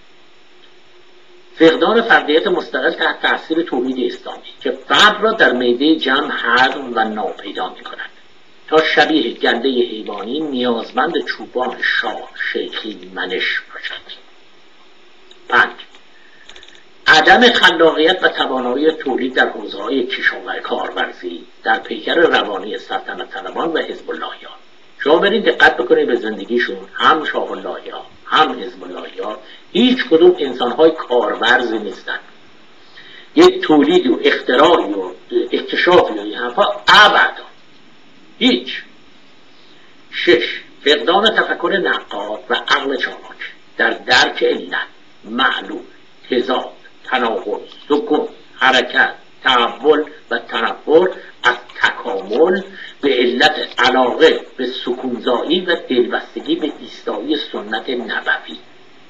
فقدان فردیت مستقل تحت تاثیر توحید اسلامی که فرد را در معده جمع هضم و ناپیدا میکنن تا شبیه گنده حیوانی نیازمند چوبان شاه شیخی منش باشد. پنج، عدم خلاقیت و توانایی تولید در حوزه‌های کشاورزی کارورزی در پیکر روانی سلطنت طلبان و حزب اللهیان. شما برید دقت بکنید به زندگیشون، هم شاه اللهیان هم حزب اللهیان هیچ کدوم انسان‌های کارورزی نیستن. یک تولید و اختراعی و اکتشافی و این حرفا ابدا هیچ. شش، فقدان تفکر نقاد و عقل چالاک در درک علت، معلول، تضاد، تناقض، سکون، حرکت، تحول و تنفر از تکامل به علت علاقه به سکونزایی و دلبستگی به ایستایی سنت نبوی.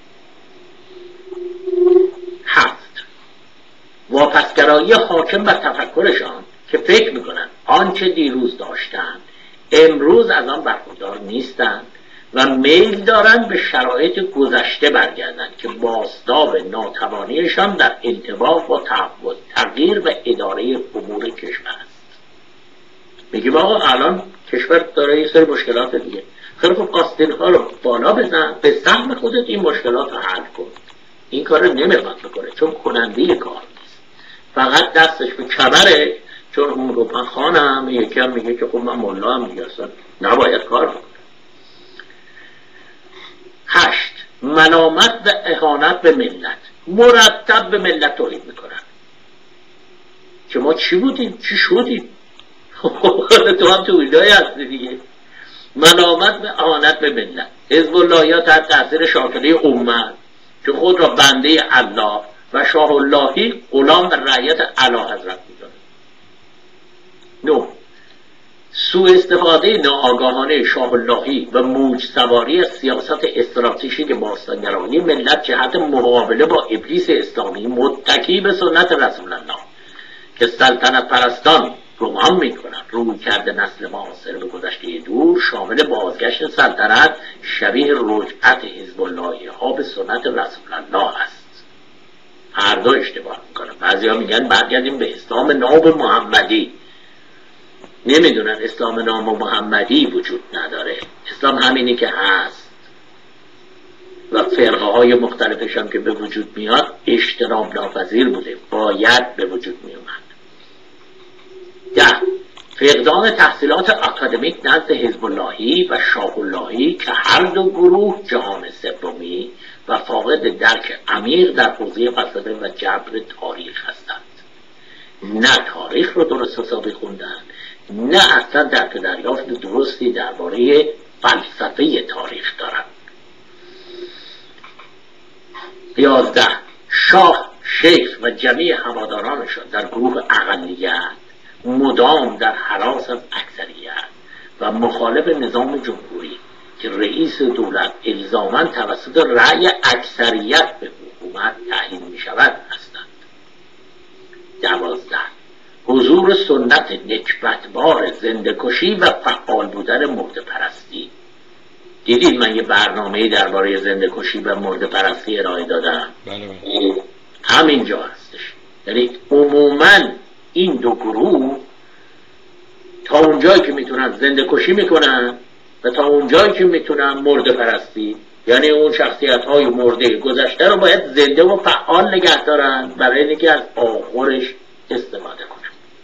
هفت، واپسگرایی حاکم و تفکرشان که فکر میکنند آنچه دیروز داشتند امروز از آن برخوردار نیستند و میل دارند به شرایط گذشته برگردند که بازتاب ناتوانیشان در انطباق با تحول، تغییر و اداره امور کشور است. میگیم آقا الان کشور داره یه سری مشکلات دیگه، خیلی خوب آستین ها رو بالا بزن، به سهم خودت این مشکلات رو حل کن. این کار رو نمیخواد بکنه چون کننده کار نیست، فقط دستش به کمره، چون اون رو من خانم یکی هم میگه که خب من مولا هم دیگه اصلا نباید کار بکنه. هشت، ملامت و اهانت به ملت. مرتب به ملت توهین میکنن که ما چی بودیم چی شدیم. تو هم تو ایدای هستی دیگه. ملامت و اهانت به ملت. حزب اللهی تحت تاثیر شاکله امت که خود را بنده الله و شاه اللهی غلام و رعیت اعلیحضرت میدونه. نه، سوء استفاده ناآگاهانه شاه اللهی و موج سواری از سیاست استراتژیک باستانگرایی ملت جهت مقابله با ابلیس اسلامی متکی به سنت رسول الله که سلطنت پرستان گمان میکنند روی کرده نسل معاصر به گذشته دور شامل بازگشت سلطنت شبیه رجعت حزب اللهی ها به سنت رسول الله است. هر دو اشتباه میکنن. بعضی ها میگن برگردیم به اسلام ناب محمدی. نمیدونن اسلام نام محمدی وجود نداره، اسلام همینی که هست و فرقه های مختلفش هم که به وجود میاد اجتناب ناپذیر بوده، باید به وجود میومد. ده، فقدان تحصیلات اکادمیک نزد حزب اللهی و شاه اللهی که هر دو گروه جهان سومی و فاقد درک عمیق در حوزه فلسفه و جبر تاریخ هستند. نه تاریخ رو درست حسابی خوندن، نه اصلا درک دریافت درستی درباره فلسفه تاریخ دارند. یازده، شاه، شیخ و جمیع هوادارانشان در گروه اقلیت مدام در هراس از اکثریت و مخالف نظام جمهوری که رئیس دولت الزاماً توسط رأی اکثریت به حکومت تعیین می شود هستند. دوازده، حضور سنت نکبتبار زنده‌کشی و فعال بودن مرده پرستی. دیدید من یه برنامه درباره زنده‌کشی و مرده پرستی ارائه دادم؟ بله بله. همینجا هستش. یعنی عموماً این دو گروه تا اونجایی که میتونن زنده‌کشی میکنن و تا اونجایی که میتونن مرده پرستی، یعنی اون شخصیت های مرده گذشته رو باید زنده و فعال نگه دارن برای اینکه از آخرش استفاده کنن.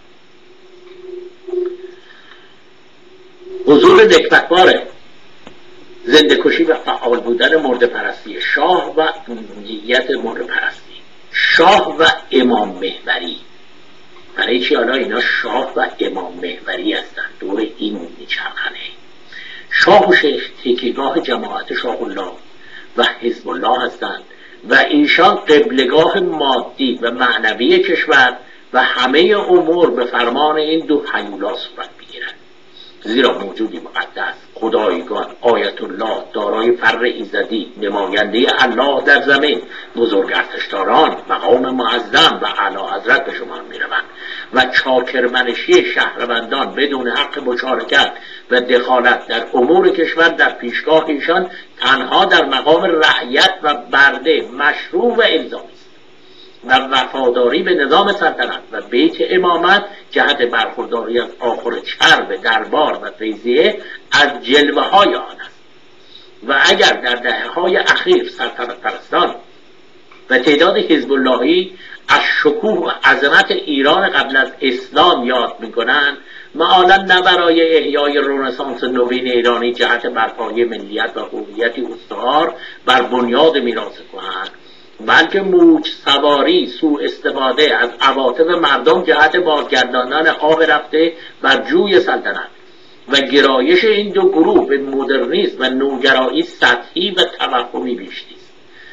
حضور نکبتبار زنده‌کشی و فعال بودن مرده پرستی شاه و نیت مرده پرستی، شاه و امام محوری. برای چی حالا اینا شاه و امام محوری هستن؟ دور این میچرخنه. شاه و شیخ تکیهگاه جماعت شاه الله و حزب الله هستند و ایشان قبلگاه مادی و معنوی کشور و همه امور به فرمان این دو هیولا صورت میگیرند. زیرا موجودی مقدس، خدایگان، آیت الله، دارای فر ایزدی، نماینده الله در زمین، بزرگ ارتشداران، مقام معظم و اعلی حضرت به شما میروند و چاکرمنشی شهروندان بدون حق مشارکت و دخالت در امور کشور در پیشگاه ایشان تنها در مقام رعیت و برده مشروع و الزامی است و وفاداری به نظام سلطنت و بیت امامت جهت برخورداری از آخر چرب دربار و فیضیه از جلوه های آن است. و اگر در دهه های اخیر سلطنت پرستان و تعداد حزب اللهی از شکوه و عظمت ایران قبل از اسلام یاد میکنند، معالا نه برای احیای رنسانس نوین ایرانی جهت برپایی ملیت و هویتی استوار بر بنیاد میراث کهن، بلکه موج سواری، سوء استفاده از عواطف مردم جهت بازگرداندن آب رفته بر جوی سلطنت و گرایش این دو گروه به مدرنیسم و نوگرایی سطحی و توهمی بیشتی است.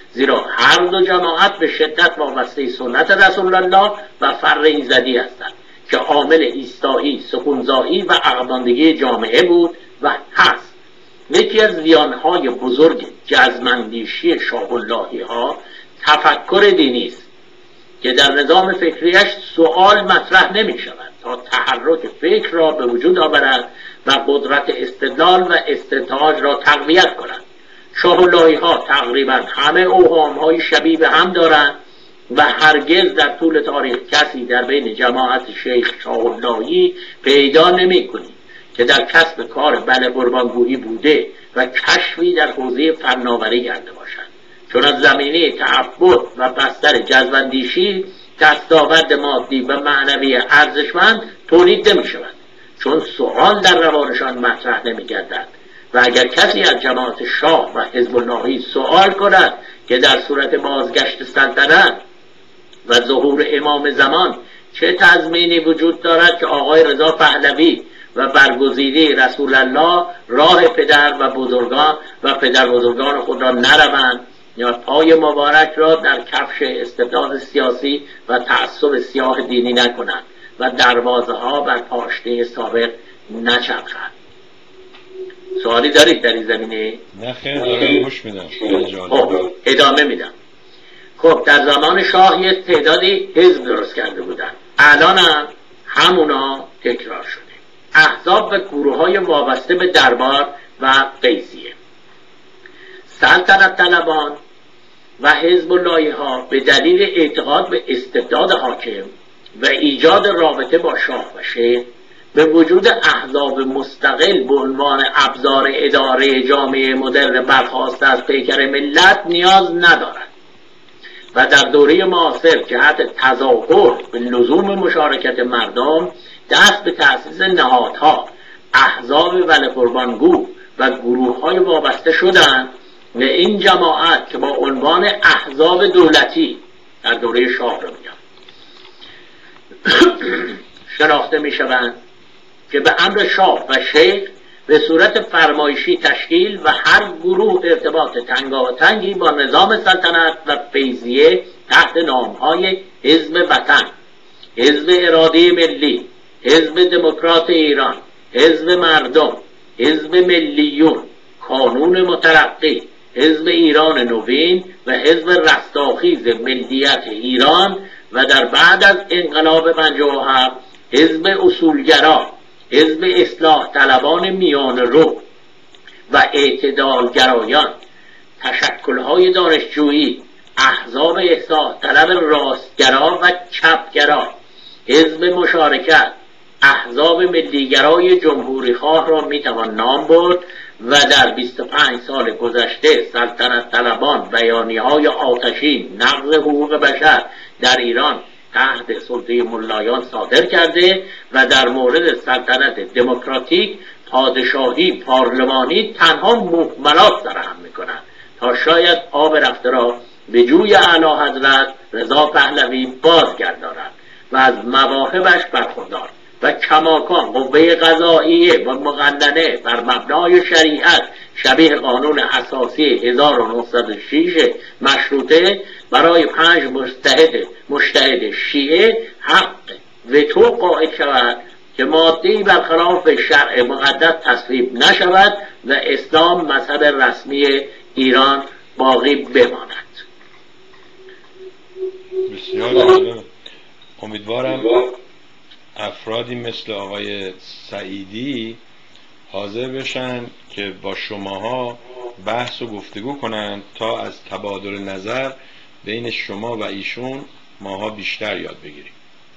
زیرا هر دو جماعت به شدت وابسته سنت رسول الله و فر ایزدی هستند که عامل ایستایی، سکونزایی و عقب‌ماندگی جامعه بود و هست. یکی از زیانهای بزرگ جزم‌اندیشی شاه اللهی ها تفکر دینی است که در نظام فکریش سوال مطرح نمی شود تا تحرک فکر را به وجود آورد و قدرت استدلال و استنتاج را تقویت کند. شاه اللهی ها تقریبا همه اوهام های شبیه به هم دارند و هرگز در طول تاریخ کسی در بین جماعت شیخ شاه اللهی پیدا نمی کنید که در کسب کار بله قربانگویی بوده و کشفی در حوزه فناوری کرده باشد، چون از زمینه تعبد و بستر جزم‌اندیشی دستاورد مادی و معنوی ارزشمند تولید نمی شود، چون سؤال در روانشان مطرح نمی گردد. و اگر کسی از جماعت شاه و حزب اللهی سؤال کند که در صورت بازگشت سلطنت و ظهور امام زمان چه تضمینی وجود دارد که آقای رضا پهلوی و برگزیده رسول الله راه پدر و بزرگان و پدر بزرگان خود را نروند یا پای مبارک را در کفش استبداد سیاسی و تعصب سیاه دینی نکنند و دروازه ها بر پاشنه سابق نچرخند. سوالی دارید در این زمینه؟ نه خیر، دارم گوش میدم. خب ادامه میدم. خب در زمان شاه یه تعدادی حزب درست کرده بودن، الان هم همونا تکرار شده. احزاب و گروه های وابسته به دربار و قیصیه، سلطنت طلبان و حزب اللهی ها به دلیل اعتقاد به استبداد حاکم و ایجاد رابطه با شاه و شیخ به وجود احزاب مستقل به عنوان ابزار اداره جامعه مدرن برخواسته از پیکر ملت نیاز ندارند و در دوره معاصر جهت تظاهر به لزوم مشارکت مردم دست به تأسیس نهادها، احزاب ولی قربانگو و گروه های وابسته شدند و این جماعت که با عنوان احزاب دولتی در دوره شاه رو میگم شناخته می شوند که به امر شاه و شیخ به صورت فرمایشی تشکیل و هر گروه ارتباط تنگاتنگی با نظام سلطنت و فیضیه تحت نامهای حزب وطن، حزب اراده ملی، حزب دموکرات ایران، حزب مردم، حزب ملیون، کانون مترقی، حزب ایران نوین و حزب رستاخیز ملیت ایران و در بعد از انقلاب پنجاه و هفت حزب اصولگرا، حزب اصلاح طلبان میان رو و اعتدالگرایان، تشکل‌های دانشجویی، احزاب اصلاح طلب راستگرا و چپگرا، حزب مشارکت، احزاب ملیگرای جمهوری خواه را میتوان نام برد و در بیست و پنج سال گذشته سلطنت طلبان بیانیه‌های آتشین نقض حقوق بشر در ایران تحت سلطه ملایان صادر کرده و در مورد سلطنت دموکراتیک پادشاهی پارلمانی تنها مهملات سرهم میکنند تا شاید آب رفته را به جوی اعلی حضرت رضا پهلوی بازگرداند و از مواهبش برخوردار و کماکان قوه قضاییه و مقننه بر مبنای شریعت شبیه قانون اساسی هزار و نهصد و شش مشروطه برای پنج مجتهد مجتهد شیعه حق وتو قائل شود که ماده‌ای برخلاف شرع مقدس تصویب نشود و اسلام مذهب رسمی ایران باقی بماند. بسیار ممنون. امیدوارم افرادی مثل آقای سعیدی حاضر بشن که با شماها بحث و گفتگو کنند تا از تبادل نظر بین شما و ایشون ماها بیشتر یاد بگیریم.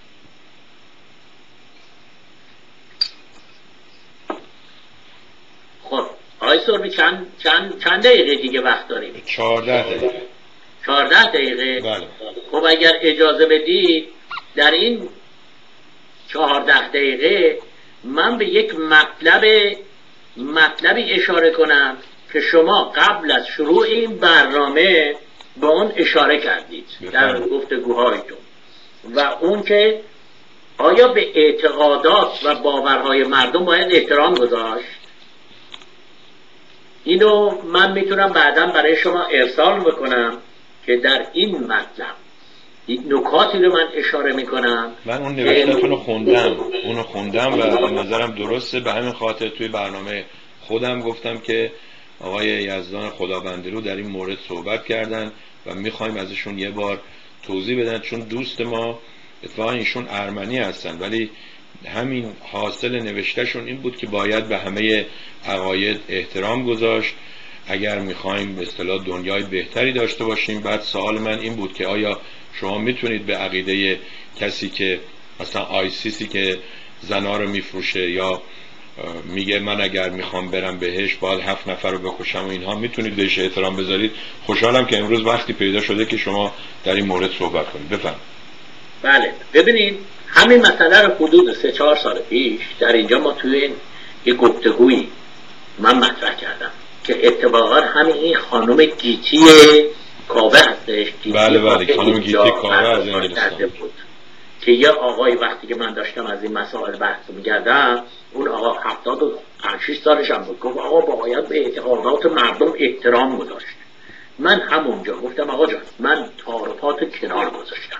خب آقای سربی چند, چند, چند دقیقه دیگه وقت داریم؟ چهارده دقیقه. چهارده دقیقه؟ بله. خب اگر اجازه بدید در این چهارده دقیقه من به یک مطلب مطلبی اشاره کنم که شما قبل از شروع این برنامه به اون اشاره کردید در گفتگوهایتون و اون که آیا به اعتقادات و باورهای مردم باید احترام گذاشت؟ اینو من میتونم بعداً برای شما ارسال بکنم که در این مطلب نکاتی رو من اشاره میکنم. من اون نوشتتون رو خوندم اونو خوندم و به نظرم درسته. به همین خاطر توی برنامه خودم گفتم که آقای یزدان خدابندلو در این مورد صحبت کردن و میخوایم ازشون یه بار توضیح بدن، چون دوست ما اتفاقا ایشون ارمنی هستن ولی همین حاصل نوشتهشون این بود که باید به همه عقاید احترام گذاشت اگر میخوایم به اصطلاح دنیای بهتری داشته باشیم. بعد سوال من این بود که آیا شما میتونید به عقیده کسی که مثلا آیسیسی که زنا رو میفروشه یا میگه من اگر میخوام برم بهش باید هفت نفر رو بکشم و اینها، میتونید بهش احترام بذارید؟ خوشحالم که امروز وقتی پیدا شده که شما در این مورد صحبت کنید. بفهم. بله ببینید، همین مسئله رو حدود سه چهار سال پیش در اینجا ما توی این یه گفتگویی من مطرح کردم که اتفاقا همین این خانم گیتی کاوه هستش. بله بله خانم گیتی کاوه از انگلستان بود که یه آقای وقتی که من داشتم از این مسائل بحث می‌کردم، اون آقا هفتاد و پنج شش سالش هم بود، گفت آقا باید به اعتقادات مردم احترام گذاشت. من همونجا گفتم آقا جان من تعارفات کنار گذاشتم،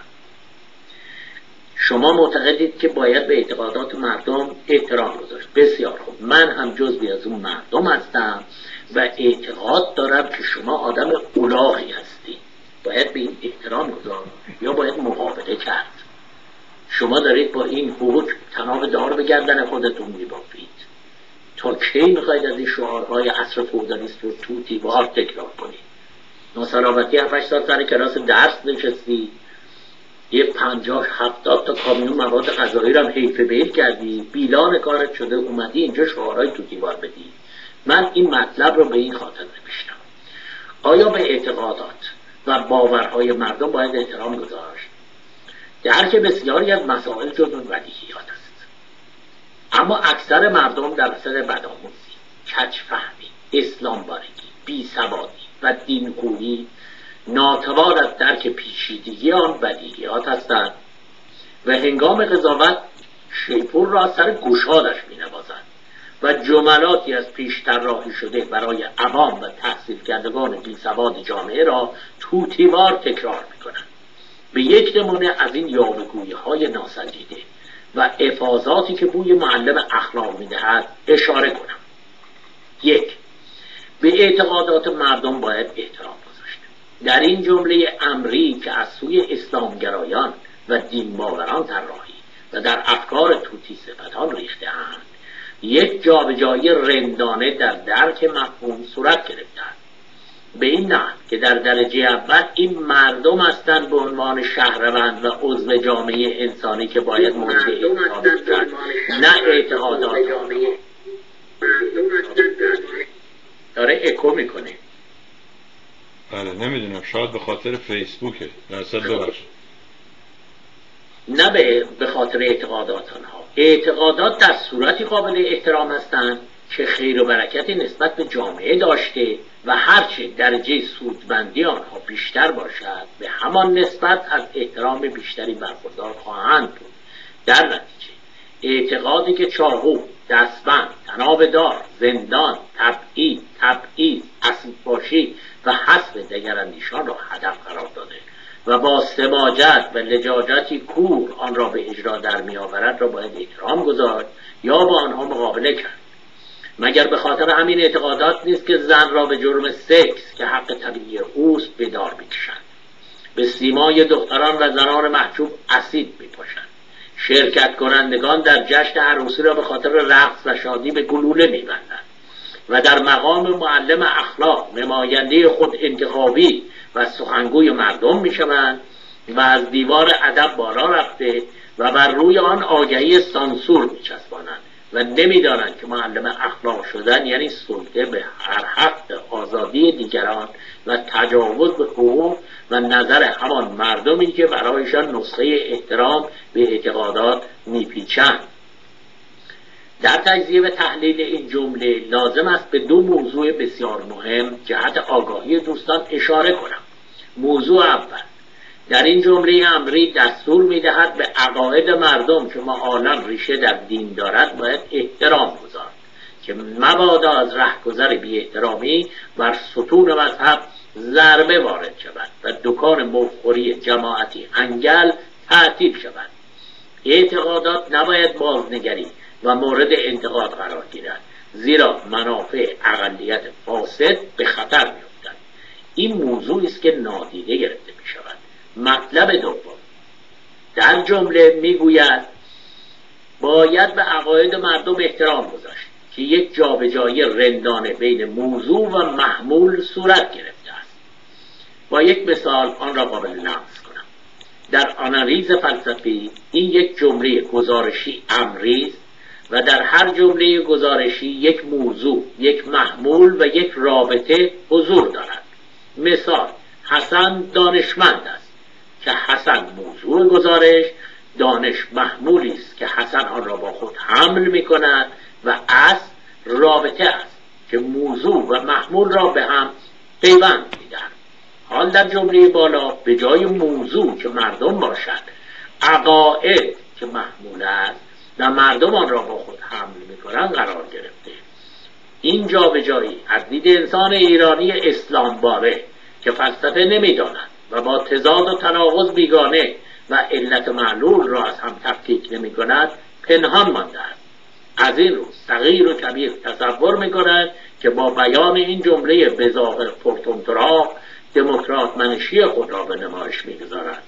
شما معتقدید که باید به اعتقادات مردم احترام گذاشت، بسیار خوب، من هم جزوی از اون مردم هستم و اعتقاد دارم که شما آدم اولاغی هستی، باید به این احترام گذاشت یا باید مقابله کرد. شما دارید با این حقوق تناب دار به گردن خودتون میبافید. تا کی میخواید از این شعارهای عصر فئودالیسم رو تو دیوار تکرار کنید؟ ناسلامتی هفت هشت سال سر کلاس درس نشستی، یه پنجاه هفتاد تا کامیون مواد غذایی رو هم حیف بیل کردی، بیلان کارت شده اومدی اینجا شعارهای تو دیوار بدی. من این مطلب رو به این خاطر نوشتم. آیا به اعتقادات و باورهای مردم باید احترام گذاشت؟ درک بسیاری از مسائل جز اون بدیهیات است، اما اکثر مردم در اثر بدآموزی، کج‌فهمی، اسلام بارگی، بیسوادی و دین‌خویی ناتوان از درک پیچیدگی آن بدیهیات هستند و هنگام قضاوت شیپور را سر گوشادش می‌نوازند و جملاتی از پیشتر راهی شده برای عوام و تحصیل کردگان بیسواد جامعه را توتیوار تکرار می‌کنند. به یک نمونه از این یاوه‌گویی‌های ناسنجیده و افاضاتی که بوی معلم اخلاق می‌دهد اشاره کنم. یک، به اعتقادات مردم باید احترام گذاشت. در این جمله امری که از سوی اسلامگرایان و دین باوران طراحی و در افکار توتی صفتان ریخته‌اند، یک جابجایی رندانه در درک مفهوم صورت گرفتند، به این نحو که در درجه اول این مردم هستند به عنوان شهروند و عضو جامعه انسانی که باید مورد احترام شد، نه اعتقادات. داره اکو میکنه. بله نمیدونم، شاید به خاطر فیسبوکه. درصد ببخشید. نه به خاطر اعتقادات آنها. اعتقادات در صورتی قابل احترام هستند که خیر و برکتی نسبت به جامعه داشته و هرچه درجه سودمندی آنها بیشتر باشد به همان نسبت از احترام بیشتری برخوردار خواهند بود. در نتیجه اعتقادی که چاقو، دستبند، طناب دار، زندان، تبعید، تبعیض، اسیدپاشی و حذف دگراندیشان را هدف قرار داده و با سماجت و لجاجتی کور آن را به اجرا در میآورد را باید احترام گذاشت یا با آنها مقابله کرد. مگر به خاطر همین اعتقادات نیست که زن را به جرم سکس که حق طبیعی اوست به دار میکشند، به سیمای دختران و زنان محجوب اسید میپاشند، شرکت کنندگان در جشن عروسی را به خاطر رقص و شادی به گلوله میبندند و در مقام معلم اخلاق نماینده خود انتخابی و سخنگوی مردم میشوند و از دیوار ادب بالا رفته و بر روی آن آگهی سانسور میچسبانند و نمیدانند که معلم اخلاق شدن یعنی سلطه به هر حق آزادی دیگران و تجاوز به حقوق و نظر همان مردمی که برایشان نسخه احترام به اعتقادات میپیچند. در تجزیه و تحلیل این جمله لازم است به دو موضوع بسیار مهم جهت آگاهی دوستان اشاره کنم. موضوع اول، در این جمله امری دستور می‌دهد به عقاید مردم که معالم ریشه در دین دارد باید احترام گذارد که مبادا از رهگذر بی احترامی بر ستون مذهب ضربه وارد شود و دکان مفخوری جماعتی انگل تعطیل شود. اعتقادات نباید بازنگری و مورد انتقاد قرار گیرد، زیرا منافع اقلیت فاسد به خطر می‌افتد. این موضوعی است که نادیده گرفته می‌شود. مطلب دوم در جمله میگوید باید به عقاید مردم احترام گذاشت که یک جابجایی رندانه بین موضوع و محمول صورت گرفته است. با یک مثال آن را قابل لمس کنم. در آنالیز فلسفی این یک جمله گزارشی امری است و در هر جمله گزارشی یک موضوع، یک محمول و یک رابطه حضور دارد. مثال: حسن دانشمند است که حسن موضوع گزارش، دانش محمولی است که حسن آن را با خود حمل می کند و اصل رابطه است که موضوع و محمول را به هم پیوند می‌دهد. حال در جمله بالا به جای موضوع که مردم باشد، عقاید که محمول است و مردم آن را با خود حمل می‌کنند قرار گرفته. این جابجایی از دید انسان ایرانی اسلام باره که فلسفه نمی‌داند و با تضاد و تناقض بیگانه و علت معلول را از هم تفکیک نمی‌کند پنهان مانده است. از این رو صغیر و کبیر تصور می‌کنند که با بیان این جمله به ظاهر پرطمطراق دموکرات منشی خود را به نمایش می‌گذارند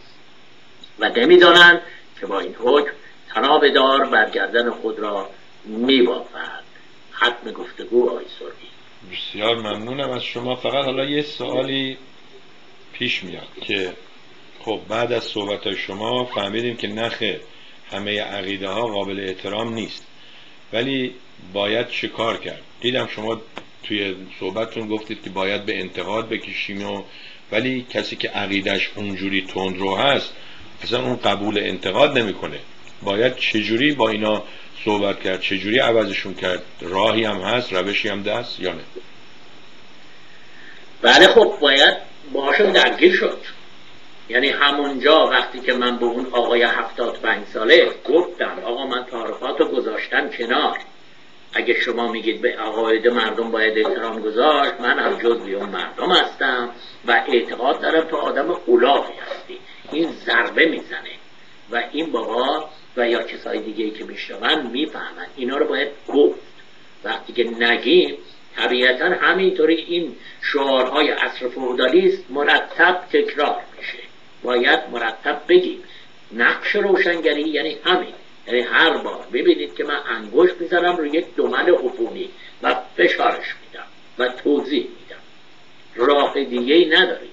و نمی‌دانند که با این حکم طناب دار بر گردن خود را می‌بافد. ختم گفتگو آقای سربی. بسیار ممنونم از شما. فقط حالا یه سوالی پیش میاد که خب بعد از صحبت شما فهمیدیم که نخه همه عقیده ها قابل احترام نیست، ولی باید چه کار کرد؟ دیدم شما توی صحبتتون گفتید که باید به انتقاد بکشیم و ولی کسی که عقیدش اونجوری تندرو هست اصلا اون قبول انتقاد نمیکنه. باید چجوری با اینا صحبت کرد؟ چجوری عوضشون کرد؟ راهی هم هست، روشی هم دست یا نه؟ بله خب باید باشون درگیر شد. یعنی همونجا وقتی که من به اون آقای هفتاد و پنج ساله گفتم آقا من تعارفات رو گذاشتم کنار، اگه شما میگید به عقاید مردم باید احترام گذاشت، من هم جزوی اون مردم هستم و اعتقاد دارم تو آدم اولاغی هستی. این ضربه میزنه و این بابا و یا کسای دیگه‌ای که میشنون میفهمن اینا رو باید گفت. وقتی که نگیم طبیعتا همینطوری این شعارهای عصر فئودالیسم مرتب تکرار میشه. باید مرتب بگیم نقش روشنگری یعنی همین، یعنی هر بار ببینید که من انگشت میزنم روی یک دمل عفونی و فشارش میدم و توضیح میدم، راه دیگه ای نداریم.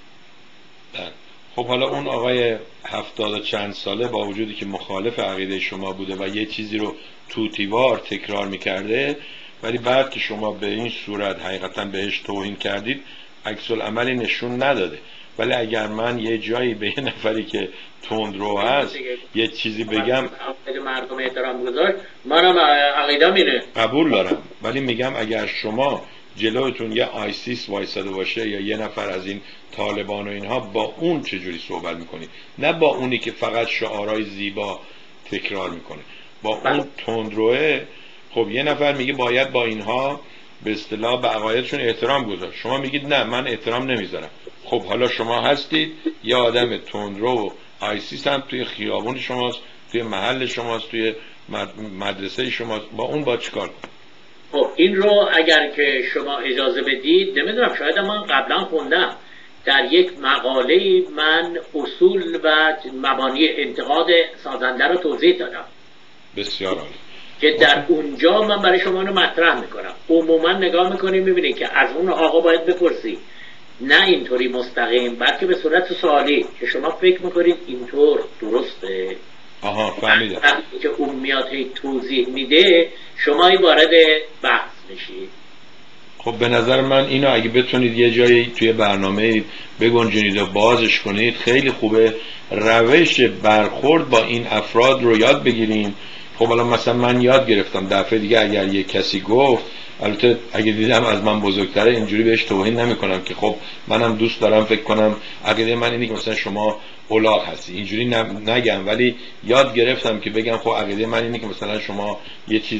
خب حالا اون آقای هفتاد و چند ساله با وجودی که مخالف عقیده شما بوده و یه چیزی رو توتیوار تکرار میکرده، ولی بعد که شما به این صورت حقیقتا بهش توهین کردید عکس العملی نشون نداده. ولی اگر من یه جایی به یه نفری که تندرو هست یه چیزی بگم مردم احترام گذاشت، منم عقیدم اینه، قبول دارم، ولی میگم اگر شما جلوتون یه آیسیس وایساده باشه یا یه نفر از این طالبان و اینها، با اون چجوری صحبت میکنید؟ نه با اونی که فقط شعارهای زیبا تکرار میکنه، با اون تندروه. خب یه نفر میگه باید با اینها به اصطلاح به عقایدشون احترام گذاشت، شما میگید نه من احترام نمیذارم. خب حالا شما هستید یه آدم تندرو و آیسیس هم توی خیابون شماست، توی محل شماست، توی مدرسه شماست، با اون با چیکار کنید؟ خب این رو اگر که شما اجازه بدید، نمیدونم شاید من قبلا خوندم در یک مقاله من اصول و مبانی انتقاد سازنده رو توضیح دادم. بسیار عالی. که در اونجا من برای شما رو مطرح میکنم. عموما نگاه میکنیم میبینید که از اون آقا باید بپرسی، نه اینطوری مستقیم، بلکه به صورت سوالی که شما فکر میکنید اینطور درسته. آها فهمیدم. وقتی که اون میاد هی توضیح میده شما وارد بحث میشید. خب به نظر من اینو اگه بتونید یه جایی توی برنامه بگنجونید و بازش کنید خیلی خوبه. روش برخورد با این افراد رو یاد بگیریم. خب الان مثلا من یاد گرفتم دفعه دیگه اگر یه کسی گفت، البته اگه دیدم از من بزرگتره اینجوری بهش توهین نمی کنم که خب منم دوست دارم فکر کنم عقیده من اینه که مثلا شما اولاغ هستی، اینجوری نگم، ولی یاد گرفتم که بگم خب عقیده من اینه که مثلا شما یه چیزی.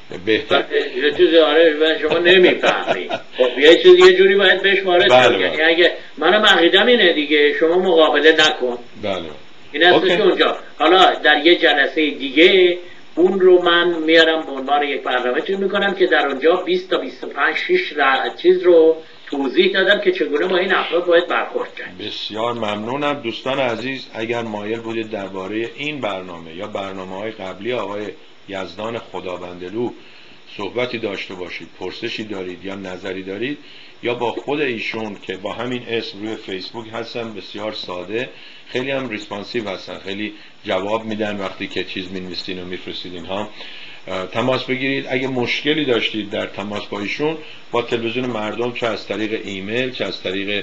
بهتر یه چیزی آره شما نمیفهمی. خب یه چیزی یه جوری باید بهش وارد بله یعنی اگه منم عقیدم اینه دیگه شما مقابله نکن. بله این هستش اونجا. حالا در یه جلسه دیگه اون رو من میارم به عنوان یک برنامه چیز میکنم که در اونجا بیست تا بیست و پنج شش چیز رو توضیح دادم که چگونه با این افراد باید برخورد کرد. بسیار ممنونم. دوستان عزیز اگر مایل بودید درباره این برنامه یا برنامه‌های قبلی آقای یزدان خدابندلو صحبتی داشته باشید، پرسشی دارید یا نظری دارید، یا با خود ایشون که با همین اسم روی فیسبوک هستن، بسیار ساده، خیلی هم ریسپانسیو هستن، خیلی جواب میدن وقتی که چیز می‌نویسین و میفرستید اینها، تماس بگیرید. اگه مشکلی داشتید در تماس با ایشون، با تلویزیون مردم، چه از طریق ایمیل چه از طریق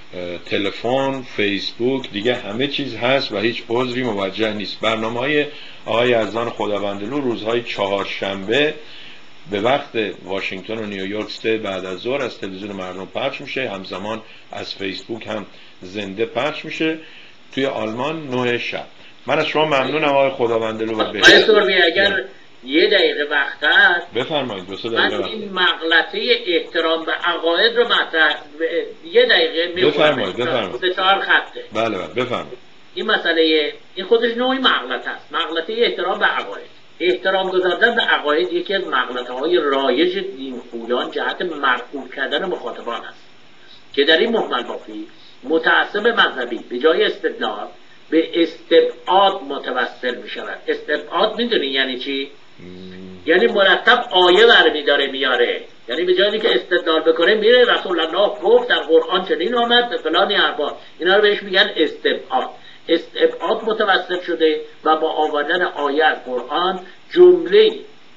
تلفن، فیسبوک، دیگه همه چیز هست و هیچ عذری موجه نیست. برنامه‌های آقای یزدان خدابندلو روزهای چهارشنبه به وقت واشنگتن و نیویورک استیت بعد از ظهر از تلویزیون مردم پخش میشه، همزمان از فیسبوک هم زنده پخش میشه. توی آلمان نه شب. من از شما ممنونم آقای خدابندلو و بهتر. اگر یه دقیقه وقت هست بفرمایید. دو سه دقیقه من این مغلطه احترام به عقاید رو مطرح یه دقیقه میگم. بفرمایید بفرمایید. چهار خطه. بله بله بفرمایید. این مسئله این خودش نوعی مغلطه است. مغلطه احترام به عقاید. احترام گذاشتن به عقاید یکی از مغلطه‌های رایج دینخویان جهت مرغوب کردن مخاطبان است که در این محمل بافی متعصب مذهبی به جای استدلال به استبعاد متوسل می شود. استبعاد میدونی یعنی چی؟ یعنی مرتب آیه برمی داره میاره، یعنی به جایی که استدلال بکنه میره رسول الله گفت در قرآن چنین آمد به فلانی ارباب، اینا رو بهش میگن استبعاد. استبعاد متوسل شده و با آوردن آیه از قرآن جمله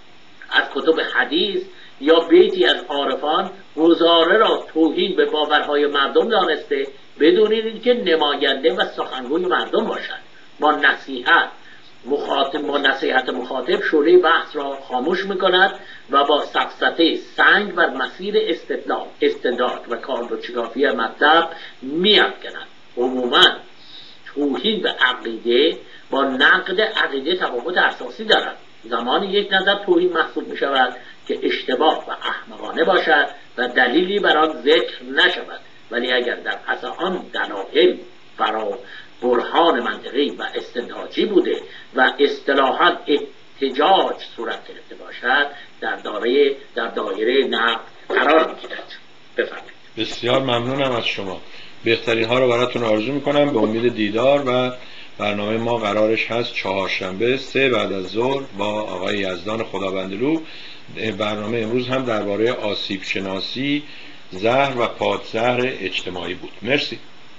از کتب حدیث یا بیتی از عارفان گزاره را توهین به باورهای مردم دانسته بدون اینکه نماینده و سخنگوی مردم باشد. با نصیحت مخاطب با نصیحت مخاطب شوره بحث را خاموش میکند و با سفسطه سنگ بر مسیر استدلال استدلال و کاربرچگافی مطلب میافکند. عموما توهین به عقیده با نقد عقیده تفاوت اساسی دارد. زمانی یک نظر توهین محسوب می شود که اشتباه و احمقانه باشد و دلیلی بر آن ذکر نشود، ولی اگر در پس آن دلایل فرا برهان منطقی و استنتاجی بوده و اصطلاحاً احتجاج صورت گرفته باشد در دایره در دایره نقد قرار می‌گیرد. بفرمایید. بسیار ممنونم از شما. بهترین ها رو براتون آرزو میکنم. به امید دیدار. و برنامه ما قرارش هست چهارشنبه سه بعد از ظهر با آقای یزدان خدابندلو. برنامه امروز هم درباره آسیب شناسی زهر و پادزهر اجتماعی بود. مرسی.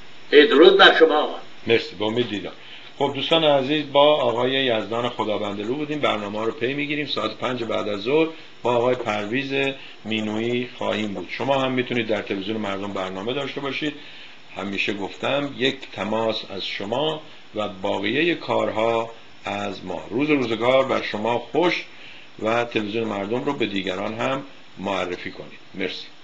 درود بر شما آقا. مرسی. به امید دیدار. خب دوستان عزیز، با آقای یزدان خدابندلو بودیم. برنامه رو پی میگیریم. ساعت پنج بعد از ظهر با آقای پرویز مینویی خواهیم بود. شما هم میتونید در تلویزیون مردم برنامه داشته باشید. همیشه گفتم یک تماس از شما و باقیه کارها از ما. روز روزگار بر شما خوش و تلویزیون مردم رو به دیگران هم معرفی کنید. مرسی.